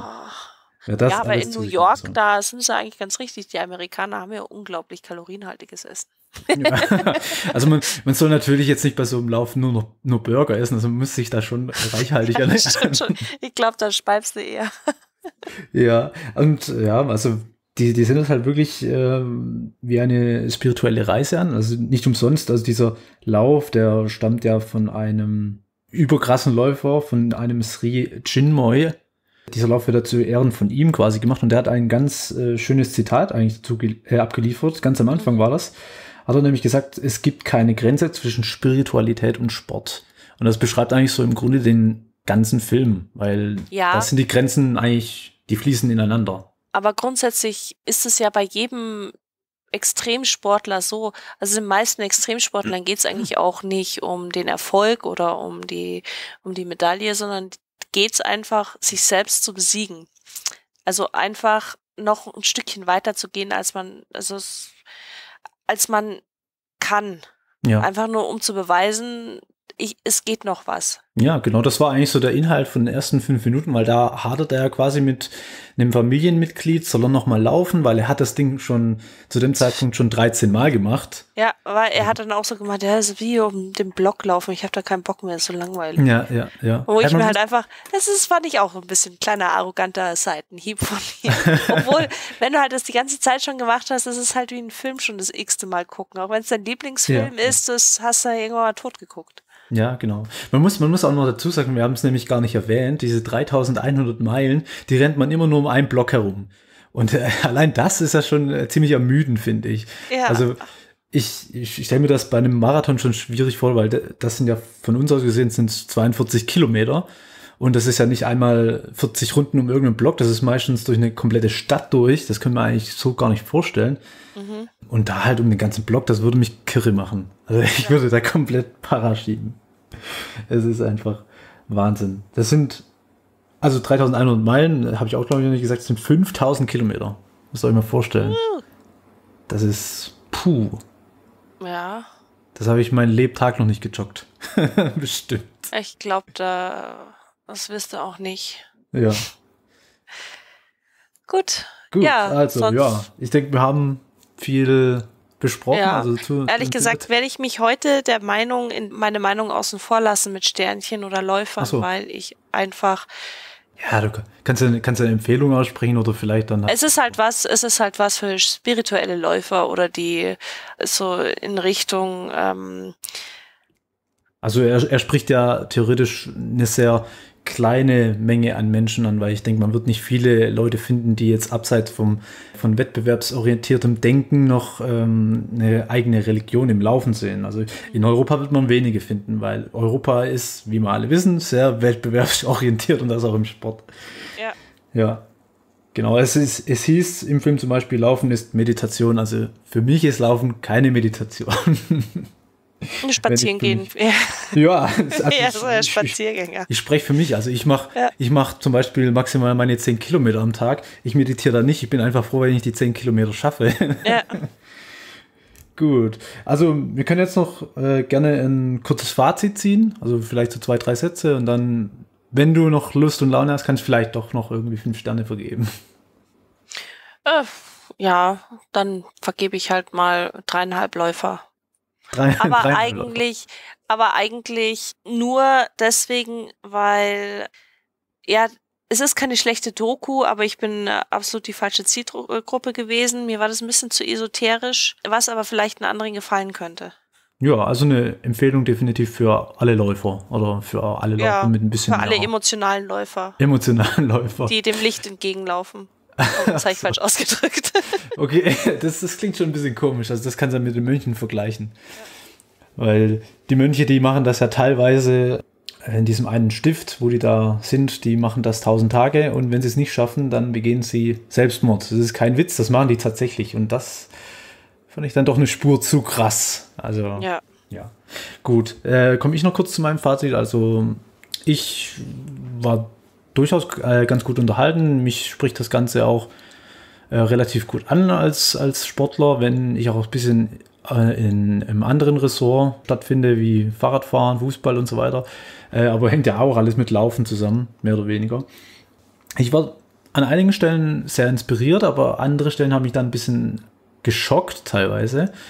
aber in New York, da sind sie eigentlich ganz richtig. Die Amerikaner haben ja unglaublich kalorienhaltiges Essen. Ja. Also man soll natürlich jetzt nicht bei so einem Lauf nur Burger essen, also man muss sich da schon reichhaltig ernähren. Stimmt schon. Ich glaube, da speibst du eher. Ja, und ja, also die sind das halt wirklich wie eine spirituelle Reise an. Also nicht umsonst, also dieser Lauf, der stammt ja von einem überkrassen Läufer, von einem Sri Chinmoy. Dieser Lauf wird ja zu Ehren von ihm quasi gemacht und der hat ein ganz schönes Zitat eigentlich dazu abgeliefert. Ganz am Anfang war das. Hat er nämlich gesagt, es gibt keine Grenze zwischen Spiritualität und Sport. Und das beschreibt eigentlich so im Grunde den ganzen Film, weil das sind die Grenzen eigentlich, die fließen ineinander. Aber grundsätzlich ist es ja bei jedem Extremsportler so, also den meisten Extremsportlern geht es eigentlich auch nicht um den Erfolg oder um die Medaille, sondern geht es einfach, sich selbst zu besiegen. Also einfach noch ein Stückchen weiter zu gehen, als man kann. Ja. Einfach nur, um zu beweisen, es geht noch was. Ja, genau, das war eigentlich so der Inhalt von den ersten 5 Minuten, weil da hadert er ja quasi mit einem Familienmitglied, soll er noch mal laufen, weil er hat das Ding schon zu dem Zeitpunkt schon 13 Mal gemacht. Ja, aber er hat dann auch so gemacht, ja, das ist wie um den Block laufen, ich habe da keinen Bock mehr, ist so langweilig. Ja. Wo ich mir halt einfach, fand ich auch ein bisschen kleiner, arroganter Seitenhieb von ihm. Obwohl, wenn du halt das die ganze Zeit schon gemacht hast, ist es halt wie ein Film schon das x-te Mal gucken. Auch wenn es dein Lieblingsfilm ist, das hast du ja irgendwann mal tot geguckt. Ja, genau. Man muss auch noch dazu sagen, wir haben es nämlich gar nicht erwähnt, diese 3100 Meilen, die rennt man immer nur um einen Block herum. Und allein das ist ja schon ziemlich ermüdend, finde ich. Ja. Also ich stelle mir das bei einem Marathon schon schwierig vor, weil das sind ja von uns aus gesehen sind 42 Kilometer. Und das ist ja nicht einmal 40 Runden um irgendeinen Block, das ist meistens durch eine komplette Stadt durch. Das können wir eigentlich so gar nicht vorstellen. Mhm. Und da halt um den ganzen Block, das würde mich kirre machen. Also ich würde da komplett para schieben. Es ist einfach Wahnsinn. Das sind, also 3100 Meilen, habe ich auch glaube ich noch nicht gesagt, das sind 5000 Kilometer. Müsst ihr euch mal vorstellen. Das ist, Ja. Das habe ich meinen Lebtag noch nicht gejoggt. Bestimmt. Ich glaube, das wirst du auch nicht. Ja. Gut. Ja, also ja, ich denke, wir haben viel besprochen. Ja. Also ehrlich gesagt werde ich mich heute meine Meinung außen vor lassen mit Sternchen oder Läufern, weil ich einfach... Ja, du kannst ja eine Empfehlung aussprechen oder vielleicht dann... Es ist halt was für spirituelle Läufer oder die so in Richtung... Also er spricht ja theoretisch eine sehr kleine Menge an Menschen an, weil ich denke, man wird nicht viele Leute finden, die jetzt abseits von wettbewerbsorientiertem Denken noch eine eigene Religion im Laufen sehen. Also in Europa wird man wenige finden, weil Europa ist, wie wir alle wissen, sehr wettbewerbsorientiert und das auch im Sport. Ja. Ja, genau. Es hieß im Film zum Beispiel, Laufen ist Meditation. Also für mich ist Laufen keine Meditation. Spazieren gehen. Ja, so ein Spaziergänger. Ich spreche für mich. Also ich mache zum Beispiel maximal meine 10 Kilometer am Tag. Ich meditiere da nicht. Ich bin einfach froh, wenn ich die 10 Kilometer schaffe. Ja. Gut. Also wir können jetzt noch gerne ein kurzes Fazit ziehen. Also vielleicht so 2, 3 Sätze. Und dann, wenn du noch Lust und Laune hast, kannst du vielleicht doch noch irgendwie 5 Sterne vergeben. Ja, dann vergebe ich halt mal 3,5 Läufer. Aber eigentlich nur deswegen, weil, ja, es ist keine schlechte Doku, aber ich bin absolut die falsche Zielgruppe gewesen. Mir war das ein bisschen zu esoterisch, was aber vielleicht einen anderen gefallen könnte. Ja, also eine Empfehlung definitiv für alle Läufer oder für alle Läufer mit ein bisschen für alle emotionalen Läufer. Die dem Licht entgegenlaufen. Oh, das habe ich falsch ausgedrückt. Okay, das klingt schon ein bisschen komisch. Also das kannst du ja mit den Mönchen vergleichen. Ja. Weil die Mönche, die machen das ja teilweise in diesem einen Stift, wo die da sind, die machen das 1000 Tage und wenn sie es nicht schaffen, dann begehen sie Selbstmord. Das ist kein Witz, das machen die tatsächlich. Und das fand ich dann doch eine Spur zu krass. Also, ja. Gut, komme ich noch kurz zu meinem Fazit. Also ich war durchaus ganz gut unterhalten. Mich spricht das Ganze auch relativ gut an als Sportler, wenn ich auch ein bisschen in einem anderen Ressort stattfinde, wie Fahrradfahren, Fußball und so weiter. Aber hängt ja auch alles mit Laufen zusammen, mehr oder weniger. Ich war an einigen Stellen sehr inspiriert, aber andere Stellen haben mich dann ein bisschen geschockt teilweise.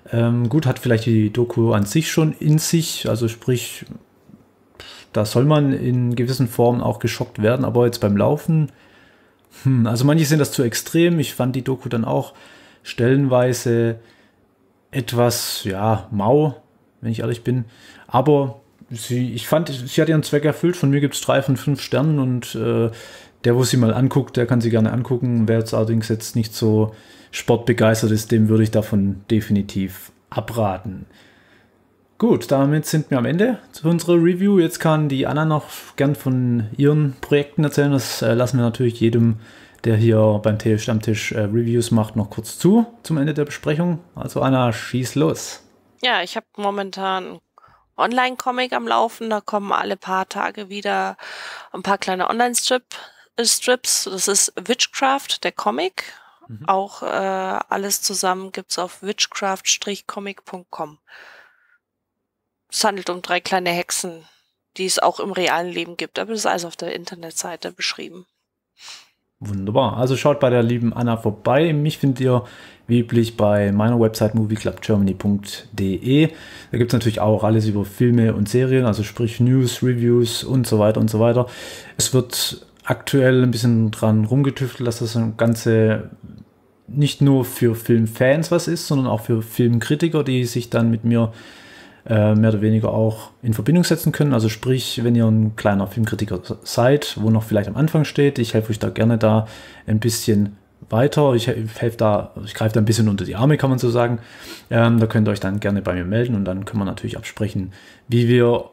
Gut, hat vielleicht die Doku an sich schon in sich, also sprich, da soll man in gewissen Formen auch geschockt werden, aber jetzt beim Laufen, also manche sind das zu extrem. Ich fand die Doku dann auch stellenweise etwas, ja, mau, wenn ich ehrlich bin, aber ich fand, sie hat ihren Zweck erfüllt. Von mir gibt es 3 von 5 Sternen und der, wo sie mal anguckt, der kann sie gerne angucken. Wer jetzt allerdings jetzt nicht so sportbegeistert ist, dem würde ich davon definitiv abraten. Gut, damit sind wir am Ende zu unserer Review. Jetzt kann die Anna noch gern von ihren Projekten erzählen. Das lassen wir natürlich jedem, der hier beim Tele-Stammtisch Reviews macht, noch kurz zum Ende der Besprechung. Also Anna, schieß los. Ja, ich habe momentan Online-Comic am Laufen. Da kommen alle paar Tage wieder ein paar kleine Online-Strips. Das ist Witchcraft, der Comic. Auch alles zusammen gibt's auf witchcraft-comic.com. Es handelt um 3 kleine Hexen, die es auch im realen Leben gibt. Aber das ist alles auf der Internetseite beschrieben. Wunderbar. Also schaut bei der lieben Anna vorbei. Mich findet ihr wie üblich bei meiner Website movieclubgermany.de. Da gibt es natürlich auch alles über Filme und Serien, also sprich News, Reviews und so weiter und so weiter. Es wird aktuell ein bisschen dran rumgetüftelt, dass das Ganze nicht nur für Filmfans was ist, sondern auch für Filmkritiker, die sich dann mit mir mehr oder weniger auch in Verbindung setzen können. Also sprich, wenn ihr ein kleiner Filmkritiker seid, wo noch vielleicht am Anfang steht, ich helfe euch da gerne da ein bisschen weiter. Ich greife da ein bisschen unter die Arme, kann man so sagen. Da könnt ihr euch dann gerne bei mir melden und dann können wir natürlich absprechen, wie wir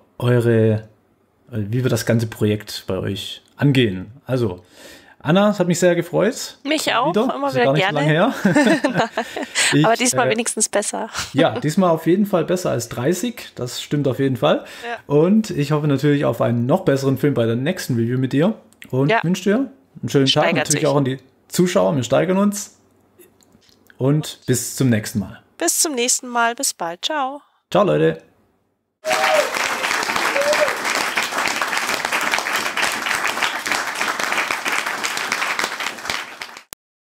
das ganze Projekt bei euch angehen. Also, Anna, es hat mich sehr gefreut. Mich auch, wieder. Immer wieder gerne. Lang her. Aber diesmal wenigstens besser. Ja, diesmal auf jeden Fall besser als 30. Das stimmt auf jeden Fall. Ja. Und ich hoffe natürlich auf einen noch besseren Film bei der nächsten Review mit dir. Und wünsche dir einen schönen Tag. Natürlich auch an die Zuschauer. Wir steigern uns. Und bis zum nächsten Mal. Bis zum nächsten Mal. Bis bald. Ciao. Ciao, Leute.